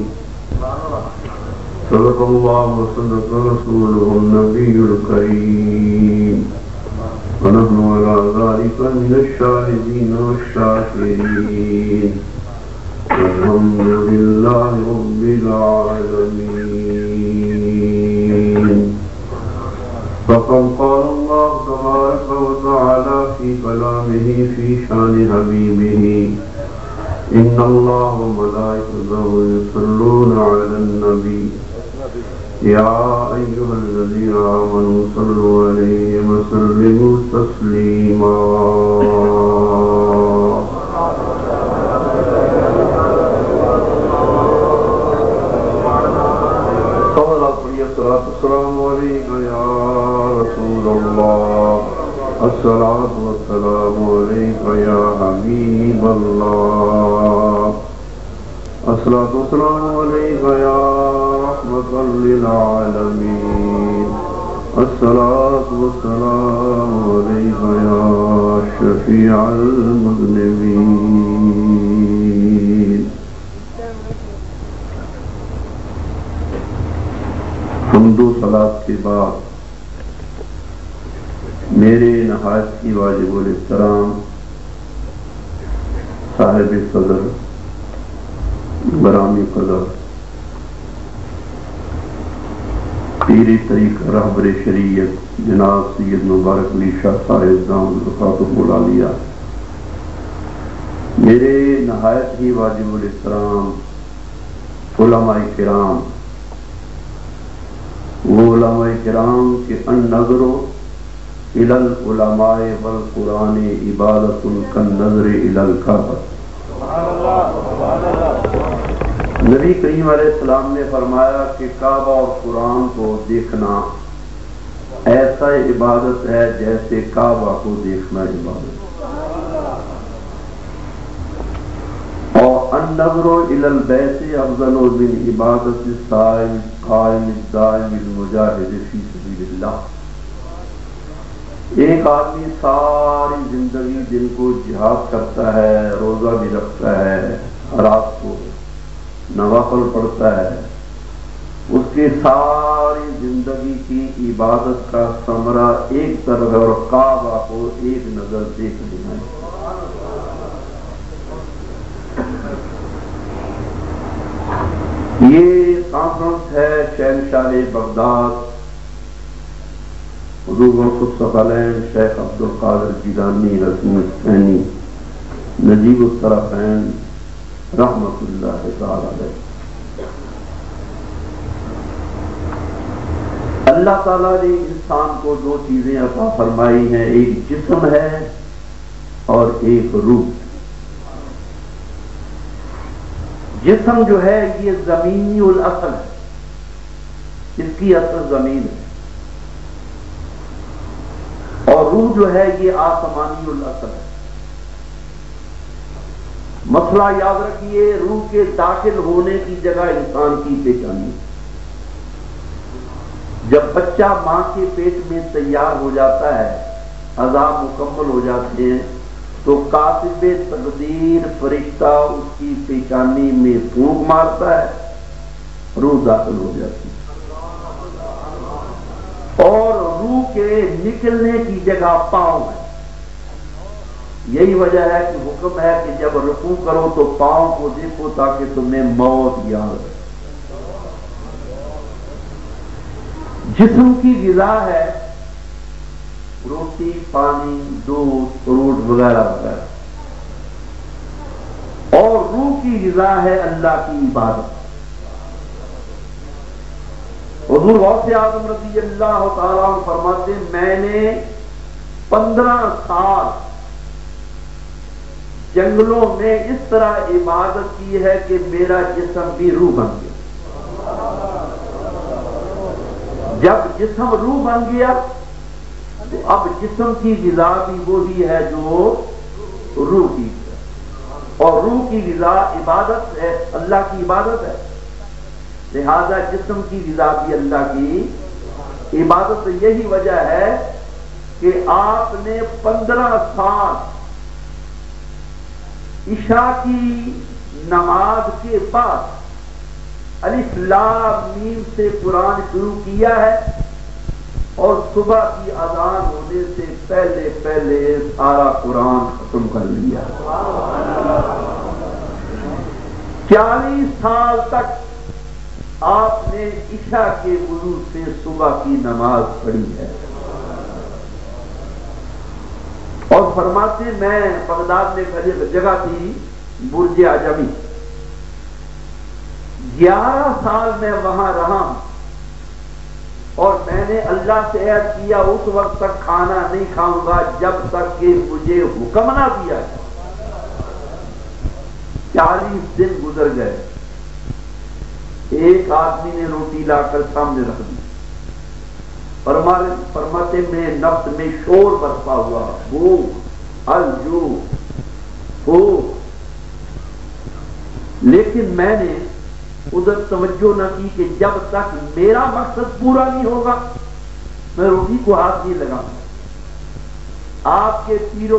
صدق الله وصدق رسوله النبي الكريم ونحن على ذلك من الشاهدين والشاكرين الحمد لله رب العالمين۔ فقد قال الله تبارك وتعالى في كلامه في شان حبيبه إن الله وملائكته يصلون على النبي يا أيها الذين آمنوا صلوا عليه وسلموا تسليما۔ السلام عليك يا رسول الله، الصلاة والسلام عليك يا حبيب الله، الصلاة والسلام عليك يا رحمة للعالمين، الصلاة والسلام عليك يا شفيع المذنبين۔ حمد و صلاۃ کے بعد میرے نہایت کی واجب الاحترام صاحب صدر برامی قدر پیر طریقہ رہبر شریعت جناب سید مبارک علی شاہ صاحب دامت برکاتہ العالیہ، میرے نہایت ہی واجب الاحترام علماء کرام، وہ علماء کرام کے النظر الی العلماء والقرآن عبادت کالنظر الی الکعبہ۔ نبی کریم علیہ السلام نے فرمایا کہ کعبہ اور قرآن کو دیکھنا ایسا ایسا عبادت ہے جیسے کعبہ کو دیکھنا عبادت. اور النظر الی البیت افضل من عبادت الصائم القائم الدائم المجاہد فی سبیل اللہ. ایک آدمی ساری زندگی دن کو جہاد کرتا ہے، روزہ بھی رکھتا ہے، رات کو نوافل پڑھتا ہے، اس کی ساری زندگی کی عبادت کا ثمرہ ایک طرف اور کعبہ کو ایک نظر دیکھ لینا ہے. یہ کانفرنس ہے شہنشاہ بغداد حضور غوث الثقلین شیخ عبد القادر جیلانی رسم الثانی نجیب الطرفین رحمت اللہ تعالی علیہ. اللہ تعالیٰ نے انسان کو دو چیزیں عطا فرمائی ہیں، ایک جسم ہے اور ایک روح. جسم جو ہے یہ زمینی الاصل ہے، اس کی اصل زمین ہے، اور روح جو ہے یہ آسمانی الاصل ہے. مسئلہ یاد رکھیے، روح کے داخل ہونے کی جگہ انسان کی پیشانی. جب بچہ ماں کے پیٹ میں تیار ہو جاتا ہے، اعضاء مکمل ہو جاتے ہیں، تو کاتب تقدیر فرشتہ اس کی پیشانی میں پھونک مارتا ہے، روح داخل ہو جاتی ہے. اور روح کے نکلنے کی جگہ پاؤں ہے. یہی وجہ ہے کہ حکم ہے کہ جب رکوع کرو تو پاؤں کو دیکھو تاکہ تمہیں موت یاد رہے. جسم کی غذا ہے روٹی، پانی، دودھ، فروٹ وغیرہ وغیرہ، اور روح کی غذا ہے اللہ کی عبادت. حضور غوث اعظم رضی اللہ تعالیٰ عنہ فرماتے ہیں میں نے 15 سال جنگلوں میں اس طرح عبادت کی ہے کہ میرا جسم بھی روح بن گیا. جب جسم روح بن گیا تو اب جسم کی غذا بھی وہی ہے جو روح کی ہے، اور روح کی غذا عبادت ہے، اللہ کی عبادت ہے. لہذا جسم کی غذا بھی اللہ کی عبادت. یہی وجہ ہے کہ آپ نے 15 سال عشاء کی نماز کے بعد الف لام میم سے قرآن شروع کیا ہے، اور صبح کی اذان ہونے سے پہلے پہلے سارا قرآن ختم کر لیا. 40 سال تک آپ نے عشاء کے وضو سے صبح کی نماز پڑھی ہے. اور فرماتے میں بغداد میں جگہ تھی برج اعظمی، 11 سال میں وہاں رہا ہوں، اور میں نے اللہ سے عہد کیا اس وقت تک کھانا نہیں کھاؤں گا جب تک کہ مجھے حکم نہ دیا جائے. 40 دن گزر گئے. ایک آدمی نے روٹی لا کر سامنے رکھ دی. فرماتے میں نفس میں شور برپا ہوا، بھوک، الجوع، بھوک، لیکن میں نے ادھر توجہ نہ کی کہ جب تک میرا مقصد پورا نہیں ہوگا میں روٹی کو ہاتھ نہیں لگاؤں. آپ کے پیر و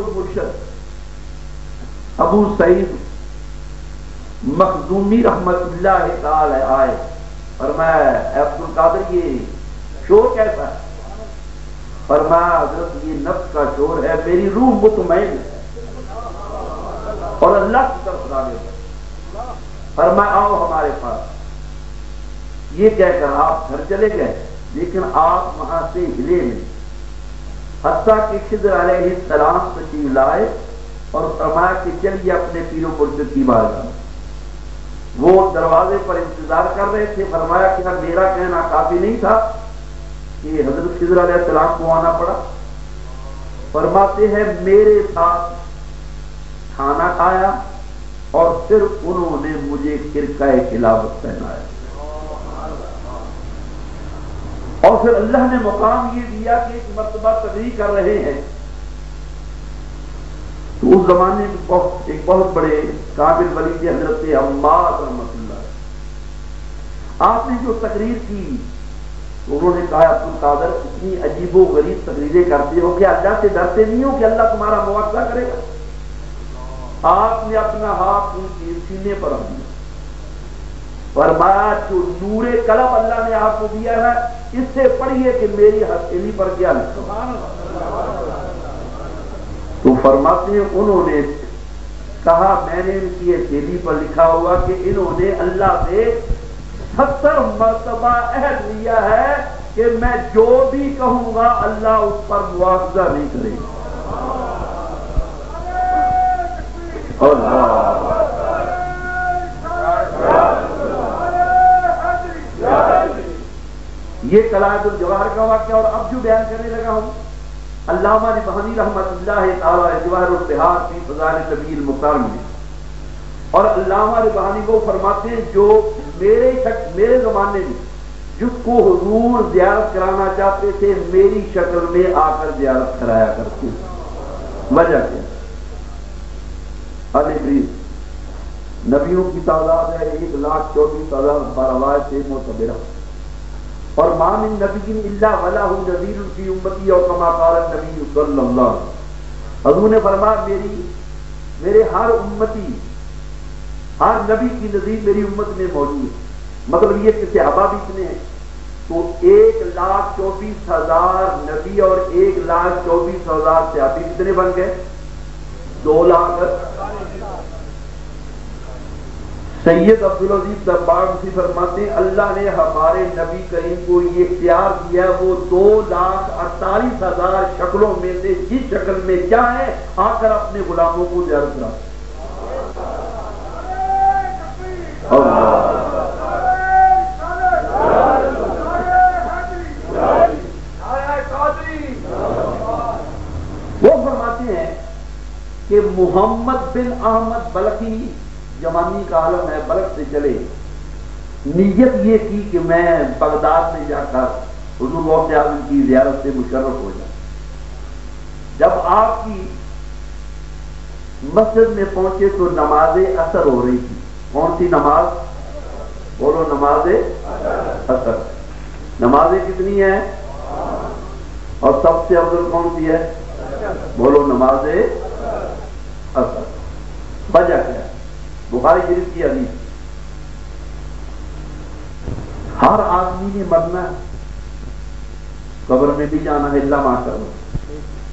مرشد ابو سعید مخزومی رحمت اللہ تعالی آئے، فرمایا عبد القادر یہ شور کیسا ہے؟ فرمایا حضرت یہ نفس کا شور ہے، میری روح مطمئن ہے اور اللہ کی طرف راغب ہے. فرمایا آؤ ہمارے پاس. یہ کہہ کر آپ گھر چلے گئے، لیکن آپ وہاں سے ہلے نہیں حتیٰ کہ خضر علیہ السلام تشریف لائے اور فرمایا کہ چلیے اپنے پیر و مرشد کی بارگاہ. وہ دروازے پر انتظار کر رہے تھے. فرمایا کہ میرا کہنا کافی نہیں تھا کہ حضرت خضر علیہ السلام کو آنا پڑا. فرماتے ہیں میرے ساتھ کھانا کھایا اور پھر انہوں نے مجھے خرقہ خلافت پہنایا. اور پھر اللہ نے مقام یہ دیا کہ ایک مرتبہ تقریر کر رہے ہیں تو اس زمانے میں ایک بہت بڑے قابل ولی تھے حضرت عمار رحمۃ اللہ. آپ نے جو تقریر کی تو انہوں نے کہا عبد القادر اتنی عجیب و غریب تقریریں کرتے ہو کہ اللہ سے ڈرتے نہیں ہو کہ اللہ تمہارا مواخذہ کرے گا. آپ نے اپنا ہاتھ ان کے سینے پر رکھ دیا، فرمایا جو نور قلم اللہ نے آپ کو دیا ہے اس سے پڑھیے کہ میری ہتھیلی پر کیا لکھا. تو فرماتے ہیں انہوں نے کہا میں نے ان کی ہتھیلی پر لکھا ہوا کہ انہوں نے اللہ سے 70 مرتبہ عہد لیا ہے کہ میں جو بھی کہوں گا اللہ اس پر مواخذہ نہیں کرے گا. یہ قلائد الجواہر کا واقعہ. اور اب جو بیان کرنے لگا ہوں علامہ نبہانی رحمۃ اللہ تعالی جواہر البحار فی فضائل النبی المختار میں، اور علامہ نبہانی وہ فرماتے ہیں جو میرے زمانے میں جس کو حضور زیارت کرانا چاہتے تھے میری شکل میں آ کر زیارت کرایا کرتے. وجہ کیا؟ نبیوں کی تعداد ہے 1,24,000 بروایت معتبرہ، اور ما من نبی الا ولہ نذیر فی امتی اور کما قال النبی صلی اللہ علیہ وسلم. حضور نے فرمایا میرے ہر امتی ہر نبی کی نذیر میری امت میں موجود ہے. مطلب یہ کہ صحابہ بھی اتنے ہیں تو 1,24,000 نبی اور 1,24,000 صحابی کتنے بن گئے؟ 2 لاکھ. سید عبدالعزیز دباغ فرماتے ہیں اللہ نے ہمارے نبی کریم کو یہ اختیار دیا وہ 2,48,000 شکلوں میں سے جس شکل میں چاہے آ کر اپنے غلاموں کو زیارت کرا. وہ فرماتے ہیں کہ محمد بن احمد بلخی جمانی کا عالم ہے، بلخ سے چلے، نیت یہ کی کہ میں بغداد میں جا کر حضور غوث اعظم کی زیارت سے مشرف ہو جاؤں. جب آپ کی مسجد میں پہنچے تو نماز اثر ہو رہی تھی. کون سی نماز؟ بولو نماز اثر. نمازیں کتنی ہیں؟ اور سب سے افضل کون سی ہے؟ بولو نماز اثر. وجہ کیا ہے؟ بخاری شریف کی حدیث، ہر آدمی نے مرنا ہے، قبر میں بھی جانا ہے، اللہ معاف کرو.